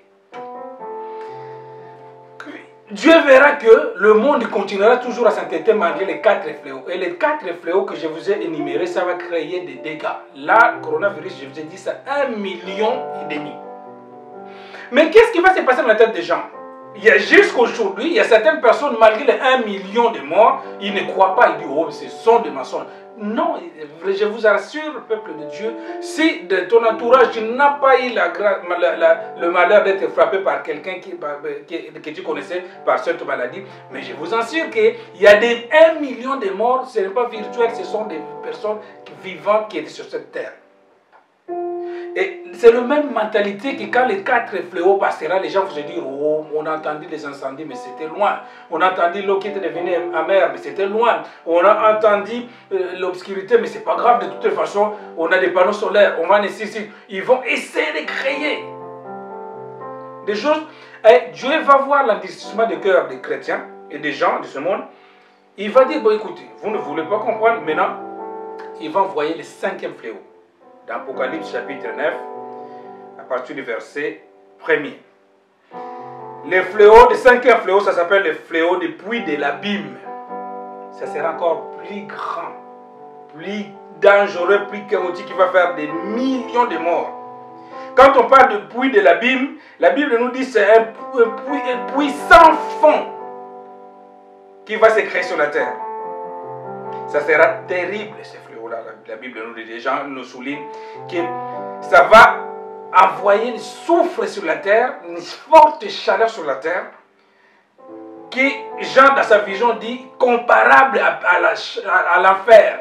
Dieu verra que le monde continuera toujours à s'entêter malgré les quatre fléaux. Et les quatre fléaux que je vous ai énumérés, ça va créer des dégâts. Là, le coronavirus, je vous ai dit, c'est un million et demi. Mais qu'est-ce qui va se passer dans la tête des gens? Il y a jusqu'aujourd'hui, il y a certaines personnes, malgré les un million de morts, ils ne croient pas, ils disent, oh, ce sont des mensonges. Non, je vous assure, peuple de Dieu, si de ton entourage, tu n'as pas eu la, la, la, le malheur d'être frappé par quelqu'un qui, qui, que tu connaissais par cette maladie, mais je vous assure qu'il y a des un million de morts, ce n'est pas virtuel, ce sont des personnes vivantes qui étaient sur cette terre. Et c'est la même mentalité que quand les quatre fléaux passeront, les gens vont se dire, oh, on a entendu les incendies, mais c'était loin. On a entendu l'eau qui était devenue amère, mais c'était loin. On a entendu euh, l'obscurité, mais c'est pas grave, de toute façon, on a des panneaux solaires, on va nécessiter. Ils vont essayer de créer des choses. Et Dieu va voir l'endurcissement de cœur des chrétiens et des gens de ce monde. Il va dire, bon écoutez, vous ne voulez pas comprendre, maintenant, il va envoyer le cinquième fléau. Dans Apocalypse chapitre neuf, à partir du verset premier. Le fléau, le cinquième fléau, ça s'appelle le fléau du puits de l'abîme. Ça sera encore plus grand, plus dangereux, plus chaotique, qui va faire des millions de morts. Quand on parle de puits de l'abîme, la Bible nous dit que c'est un puits, un puits sans fond qui va se créer sur la terre. Ça sera terrible, ce fléau-là. La Bible nous dit, les gens nous soulignent que ça va envoyer une soufre sur la terre, une forte chaleur sur la terre, qui, Jean, dans sa vision, dit comparable à l'enfer.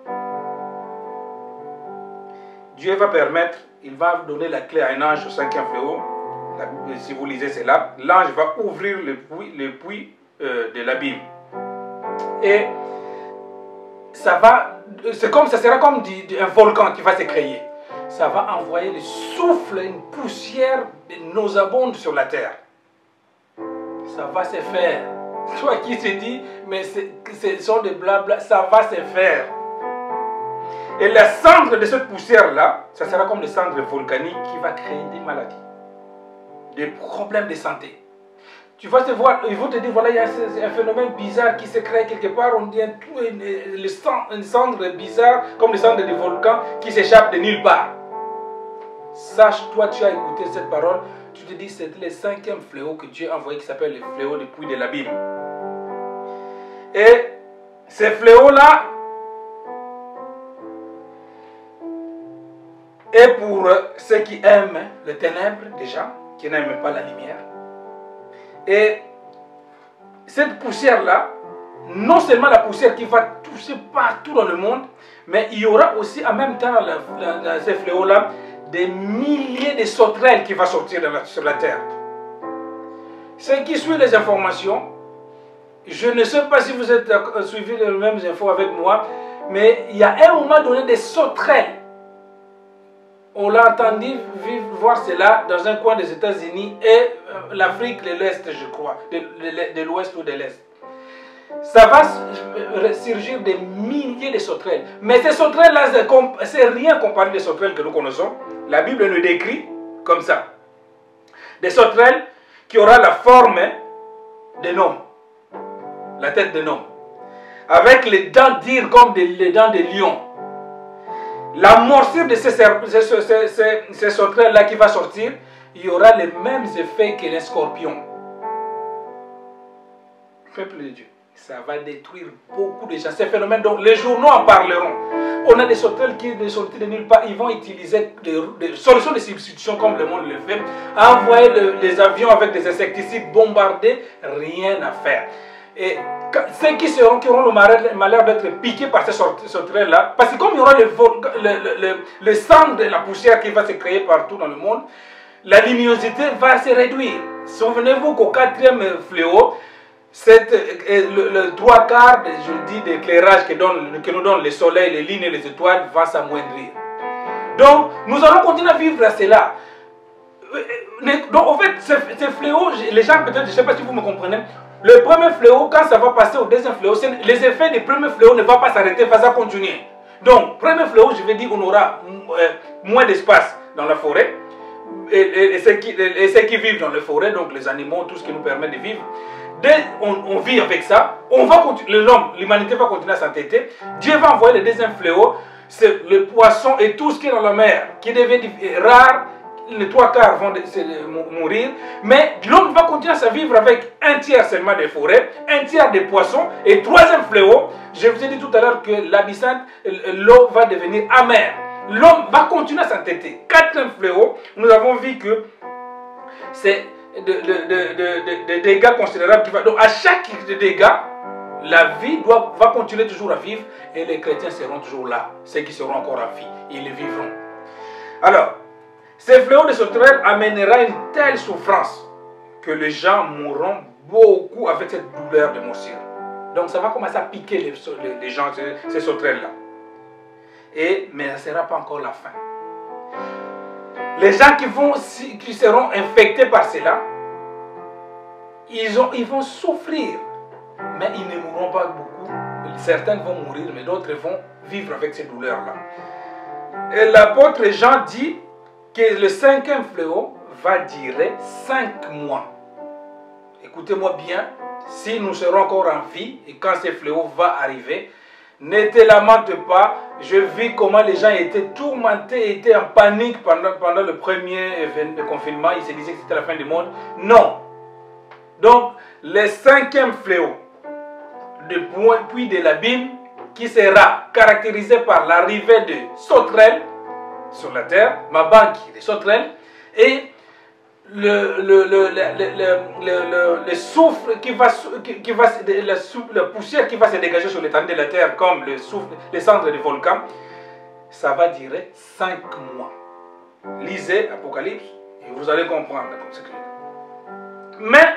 Dieu va permettre, il va donner la clé à un ange au cinquième fléau. Si vous lisez cela, l'ange va ouvrir le puits, le puits euh, de l'abîme. Et ça va, c'est comme, ça sera comme du, du, un volcan qui va se créer. Ça va envoyer le souffle, une poussière nauséabonde sur la terre. Ça va se faire. Toi qui se dit, mais ce sont des blabla, ça va se faire. Et la cendre de cette poussière-là, ça sera comme le cendre volcanique qui va créer des maladies, des problèmes de santé. Tu vas te voir, ils vont te dire, voilà, il y a un phénomène bizarre qui se crée quelque part, on dit tout une cendre bizarre, comme le cendre du volcan qui s'échappe de nulle part. Sache, toi, tu as écouté cette parole, tu te dis, c'est le cinquième fléau que Dieu a envoyé qui s'appelle le fléau du puits de l'abîme. Et ces fléaux-là, et pour ceux qui aiment les ténèbres, déjà, qui n'aiment pas la lumière. Et cette poussière-là, non seulement la poussière qui va toucher partout dans le monde, mais il y aura aussi en même temps dans, dans ces fléaux-là des milliers de sauterelles qui vont sortir de la, sur la terre. Ceux qui suivent les informations, je ne sais pas si vous êtes suivi les mêmes infos avec moi, mais il y a un moment donné des sauterelles. On l'a entendu vivre, voir cela dans un coin des États-Unis et euh, l'Afrique de l'Est, je crois, de, de, de l'Ouest ou de l'Est. Ça va surgir des milliers de sauterelles. Mais ces sauterelles-là, c'est rien comparé aux sauterelles que nous connaissons. La Bible nous décrit comme ça. Des sauterelles qui auront la forme d'un homme, la tête d'un homme, avec les dents dures comme des, les dents de lion. La morsure de ces, ces, ces, ces, ces sauterelles-là qui va sortir, il y aura les mêmes effets que les scorpions. Peuple de Dieu, ça va détruire beaucoup de gens. Ces phénomènes, donc les journaux en parleront. On a des sauterelles qui ne sortent de nulle part. Ils vont utiliser des, des solutions de substitution comme le monde le fait. Envoyer le, les avions avec des insecticides, bombarder, rien à faire. Et ceux qui, seront, qui auront le malheur d'être piqués par ces sauterelles-là, parce que comme il y aura le, le, le, le sang de la poussière qui va se créer partout dans le monde, la luminosité va se réduire. Souvenez-vous qu'au quatrième fléau, cette, le, le trois quarts, je dis, d'éclairage que, que nous donnent le soleil, les lignes et les étoiles va s'amoindrir. Donc, nous allons continuer à vivre à cela. Donc, en fait, ces, ces fléaux, les gens, peut-être, je ne sais pas si vous me comprenez, le premier fléau, quand ça va passer au deuxième fléau, les effets du premier fléau ne vont pas s'arrêter, va continuer. Donc, premier fléau, je vais dire, on aura euh, moins d'espace dans la forêt. Et, et, et, ceux qui, et ceux qui vivent dans les forêts, donc les animaux, tout ce qui nous permet de vivre. Dès on, on vit avec ça, on va continuer, l'homme, l'humanité va continuer à s'entêter. Dieu va envoyer le deuxième fléau, c'est le poisson et tout ce qui est dans la mer, qui devient rare. Les trois quarts vont mourir, mais l'homme va continuer à vivre avec un tiers seulement des forêts, un tiers des poissons, et troisième fléau, je vous ai dit tout à l'heure que l'abyssin, l'eau va devenir amère. L'homme va continuer à s'entêter. Quatrième fléau, nous avons vu que c'est des de, de, de, de, de dégâts considérables. Qui va, donc à chaque dégât, la vie doit, va continuer toujours à vivre, et les chrétiens seront toujours là, ceux qui seront encore en vie, ils vivront. Alors, Ce fléau de sauterelle amènera une telle souffrance que les gens mourront beaucoup avec cette douleur de morsure. Donc ça va commencer à piquer les, les, les gens, ces, ces sauterelles-là. Et, mais ce ne sera pas encore la fin. Les gens qui, vont, qui seront infectés par cela, ils, ont, ils vont souffrir, mais ils ne mourront pas beaucoup. Certains vont mourir, mais d'autres vont vivre avec ces douleurs-là. Et l'apôtre Jean dit que le cinquième fléau va durer cinq mois. Écoutez-moi bien, si nous serons encore en vie et quand ce fléau va arriver, ne te lamente pas. Je vis comment les gens étaient tourmentés, étaient en panique pendant, pendant le premier événement de confinement. Ils se disaient que c'était la fin du monde. Non. Donc, le cinquième fléau, de puits de l'abîme, qui sera caractérisé par l'arrivée de sauterelles sur la terre, ma banque des sauterelles, et le, le, le, le, le, le, le, le soufre qui va, qui, qui va la, souffle, la poussière qui va se dégager sur l'étendue de la terre comme le souffle, les cendres du volcan, ça va durer cinq mois. Lisez Apocalypse et vous allez comprendre la conséquence. Mais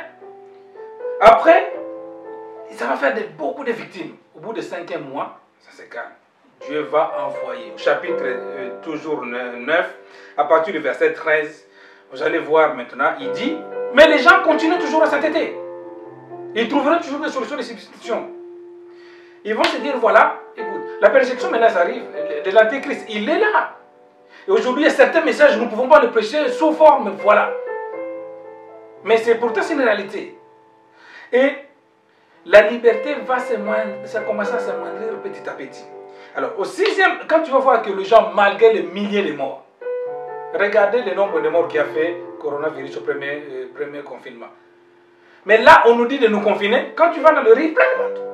après, ça va faire de, beaucoup de victimes. Au bout de cinquième mois, ça se calme. Dieu va envoyer. Au chapitre euh, toujours neuf, à partir du verset treize, vous allez voir maintenant, il dit, mais les gens continuent toujours à s'entêter. Ils trouveront toujours des solutions de substitution. Ils vont se dire, voilà, écoute, la persécution maintenant arrive, de l'antéchrist, il est là. Et aujourd'hui, il y a certains messages, nous ne pouvons pas les prêcher sous forme, voilà. Mais c'est pourtant une réalité. Et la liberté va se moindre, ça commence à se moindrir petit à petit. Alors, au sixième, quand tu vas voir que les gens, malgré les milliers de morts, regardez le nombre de morts qui a fait coronavirus au premier, euh, premier confinement. Mais là, on nous dit de nous confiner. Quand tu vas dans le riz, plein de monde.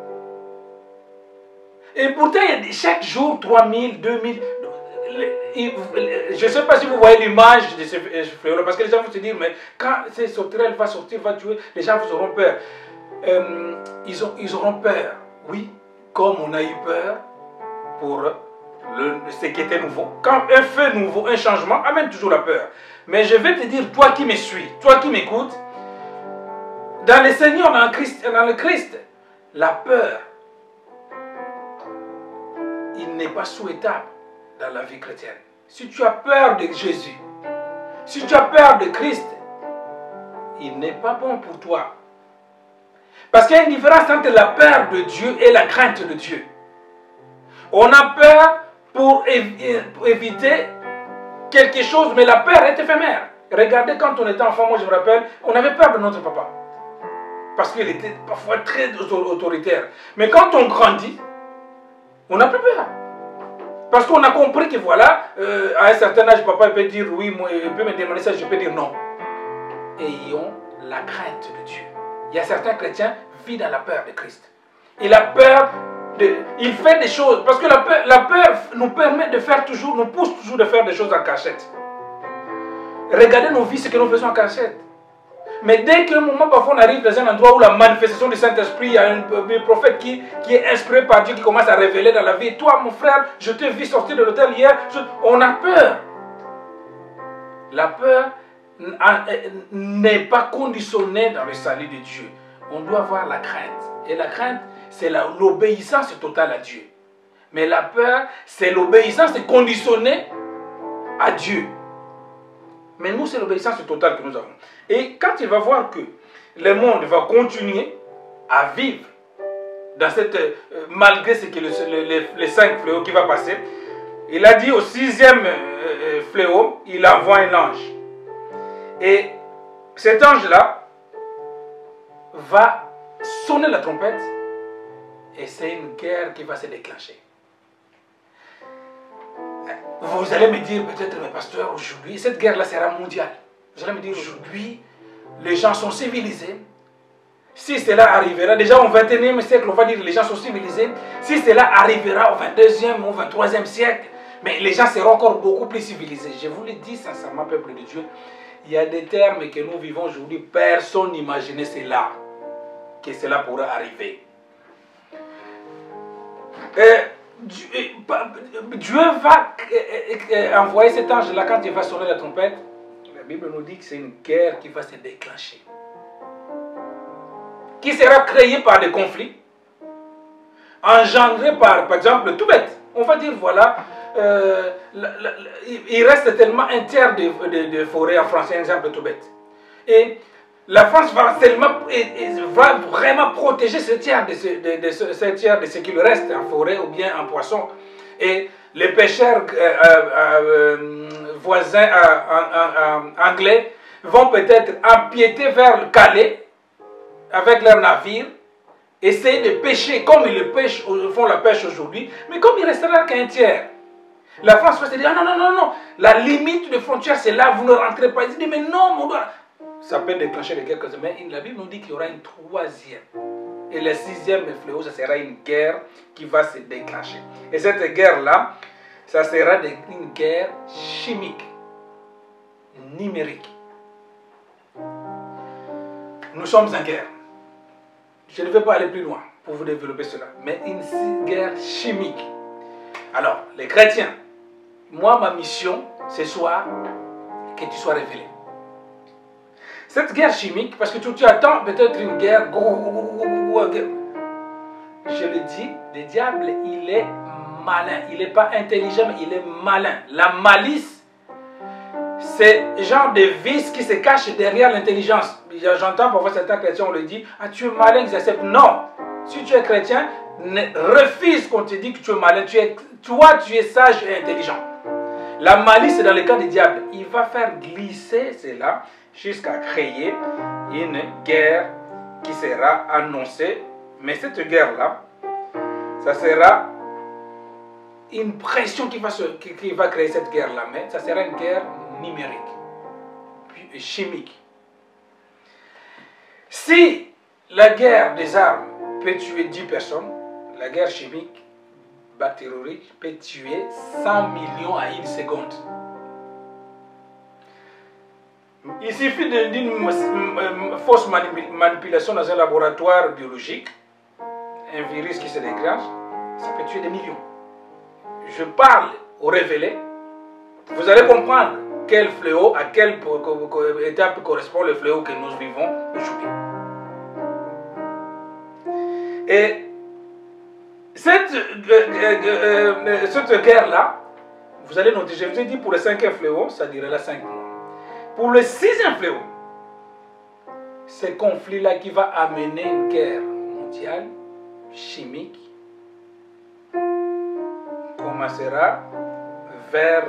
Et pourtant, il y a chaque jour trois mille, deux mille. Je ne sais pas si vous voyez l'image de ce fléau, parce que les gens vont se dire, mais quand ces sauterelles va sortir, va tuer, les gens auront peur. Euh, ils, ont, ils auront peur, oui, comme on a eu peur pour le, ce qui était nouveau. Quand un fait nouveau, un changement, amène toujours la peur. Mais je vais te dire, toi qui me suis, toi qui m'écoutes, dans le Seigneur, dans le Christ, dans le Christ, la peur, il n'est pas souhaitable dans la vie chrétienne. Si tu as peur de Jésus, si tu as peur de Christ, il n'est pas bon pour toi. Parce qu'il y a une différence entre la peur de Dieu et la crainte de Dieu. On a peur pour, évi pour éviter quelque chose, mais la peur est éphémère. Regardez, quand on était enfant, moi je me rappelle, on avait peur de notre papa. Parce qu'il était parfois très autoritaire. Mais quand on grandit, on n'a plus peur. Parce qu'on a compris que voilà, euh, à un certain âge, papa peut dire oui, moi, il peut me demander ça, je peux dire non. Ayons la crainte de Dieu. Il y a certains chrétiens qui vivent dans la peur de Christ. Et la peur, de, il fait des choses, parce que la peur, la peur nous permet de faire toujours, nous pousse toujours de faire des choses en cachette. Regardez nos vies, ce que nous faisons en cachette. Mais dès qu'un moment, parfois, on arrive dans un endroit où la manifestation du Saint-Esprit, il y a un, un prophète qui, qui est inspiré par Dieu, qui commence à révéler dans la vie. Toi, mon frère, je t'ai vu sortir de l'hôtel hier. Je, on a peur. La peur n'est pas conditionnée dans le salut de Dieu. On doit avoir la crainte. Et la crainte, c'est l'obéissance totale à Dieu. Mais la peur, c'est l'obéissance conditionnée à Dieu. Mais nous, c'est l'obéissance totale que nous avons. Et quand il va voir que le monde va continuer à vivre dans cette, euh, malgré ce que le, le, les cinq fléaux qui va passer, il a dit au sixième euh, fléau, il envoie un ange. Et cet ange-là va sonner la trompette et c'est une guerre qui va se déclencher. Vous allez me dire peut-être, mais pasteur, aujourd'hui, cette guerre-là sera mondiale. Vous allez me dire, aujourd'hui, les gens sont civilisés. Si cela arrivera, déjà au vingt et unième siècle, on va dire que les gens sont civilisés. Si cela arrivera au vingt-deuxième ou au vingt-troisième siècle, mais les gens seront encore beaucoup plus civilisés. Je vous le dis sincèrement, peuple de Dieu, il y a des termes que nous vivons aujourd'hui, personne n'imaginait cela, que cela pourrait arriver. Et Dieu, Dieu va envoyer cet ange-là quand il va sonner la trompette. La Bible nous dit que c'est une guerre qui va se déclencher. Qui sera créée par des conflits, engendrée par, par exemple, tout bête. On va dire, voilà, euh, la, la, la, il reste tellement un tiers de, de, de forêt en France, un exemple tout bête. Et la France va, tellement, et, et va vraiment protéger ce tiers de ce, de, de ce, ce tiers de ce qu'il reste en forêt ou bien en poisson. Et les pêcheurs euh, euh, euh, voisins euh, anglais vont peut-être empiéter vers le Calais avec leurs navires, essayer de pêcher comme ils le pêchent, font la pêche aujourd'hui, mais comme il ne restera qu'un tiers. La France va se dire, ah non, non, non, non, la limite de frontière, c'est là, vous ne rentrez pas. Ils disent, mais non, mon doigt. Ça peut déclencher les quelques mais la Bible nous dit qu'il y aura une troisième. Et le sixième fléau, ça sera une guerre qui va se déclencher. Et cette guerre-là, ça sera une guerre chimique, numérique. Nous sommes en guerre. Je ne vais pas aller plus loin pour vous développer cela, mais une guerre chimique. Alors, les chrétiens, moi, ma mission, ce soir, que tu sois révélé. Cette guerre chimique, parce que tu, tu attends peut-être une guerre, je le dis, le diable, il est malin. Il n'est pas intelligent, mais il est malin. La malice, c'est le genre de vice qui se cache derrière l'intelligence. J'entends parfois certains chrétiens, on le dit, ah tu es malin, ils acceptent. Non, si tu es chrétien, ne, refuse qu'on te dise que tu es malin. Tu es, toi, tu es sage et intelligent. La malice, c'est dans le cas du diable. Il va faire glisser cela jusqu'à créer une guerre qui sera annoncée. Mais cette guerre-là, ça sera une pression qui va, se, qui, qui va créer cette guerre-là. Mais ça sera une guerre numérique, puis chimique. Si la guerre des armes peut tuer dix personnes, la guerre chimique, bactériologique, peut tuer cent millions à une seconde. Il suffit d'une fausse manipulation dans un laboratoire biologique, un virus qui se déclenche, ça peut tuer des millions. Je parle au révélé, vous allez comprendre quel fléau, à quelle étape correspond le fléau que nous vivons aujourd'hui. Et cette, euh, euh, euh, cette guerre-là, vous allez noter, je vous ai dit pour le cinquième fléau, ça durera cinq mois. Pour le sixième fléau, ce conflit-là qui va amener une guerre mondiale, chimique, commencera vers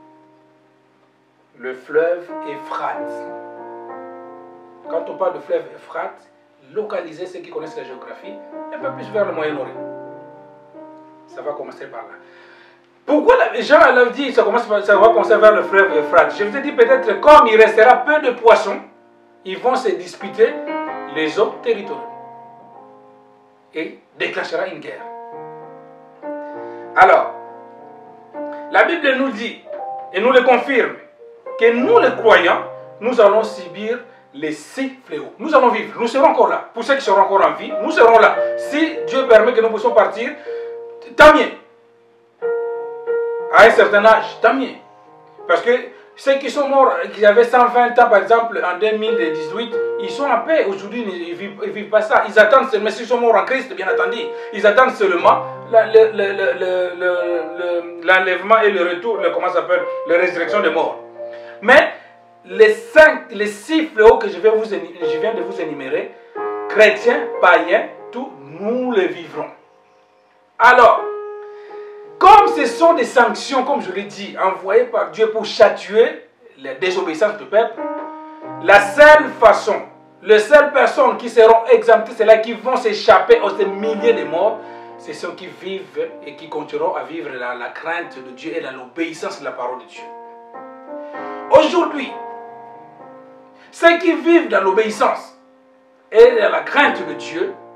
le fleuve Euphrate. Quand on parle de fleuve Euphrate, localisez ceux qui connaissent la géographie, un peu plus vers le Moyen-Orient. Ça va commencer par là. Pourquoi les gens l'ont dit ça, commence, ça va commencer vers le fleuve Euphrate? Je vous ai dit peut-être comme il restera peu de poissons, ils vont se disputer les eaux territoriales et déclenchera une guerre. Alors, la Bible nous dit, et nous le confirme, que nous les croyants, nous allons subir les six fléaux. Nous allons vivre, nous serons encore là. Pour ceux qui seront encore en vie, nous serons là. Si Dieu permet que nous puissions partir, tant mieux. À un certain âge, tant mieux. Parce que ceux qui sont morts, qui avaient cent vingt ans par exemple en deux mille dix-huit, ils sont en paix. Aujourd'hui, ils ne vivent, ils vivent pas ça. Ils attendent seulement, s'ils sont morts en Christ, bien entendu, ils attendent seulement l'enlèvement et le retour, le, comment ça s'appelle, la résurrection des morts. Mais les cinq, les six fléaux que je, vais vous, je viens de vous énumérer, chrétiens, païens, tous, nous les vivrons. Alors, comme ce sont des sanctions, comme je l'ai dit, envoyées par Dieu pour châtier la désobéissance du peuple, la seule façon, les seules personnes qui seront exemptées, c'est là qui vont s'échapper aux milliers de morts, c'est ceux qui vivent et qui continueront à vivre dans la crainte de Dieu et dans l'obéissance de la parole de Dieu. Aujourd'hui, ceux qui vivent dans l'obéissance et dans la crainte de Dieu,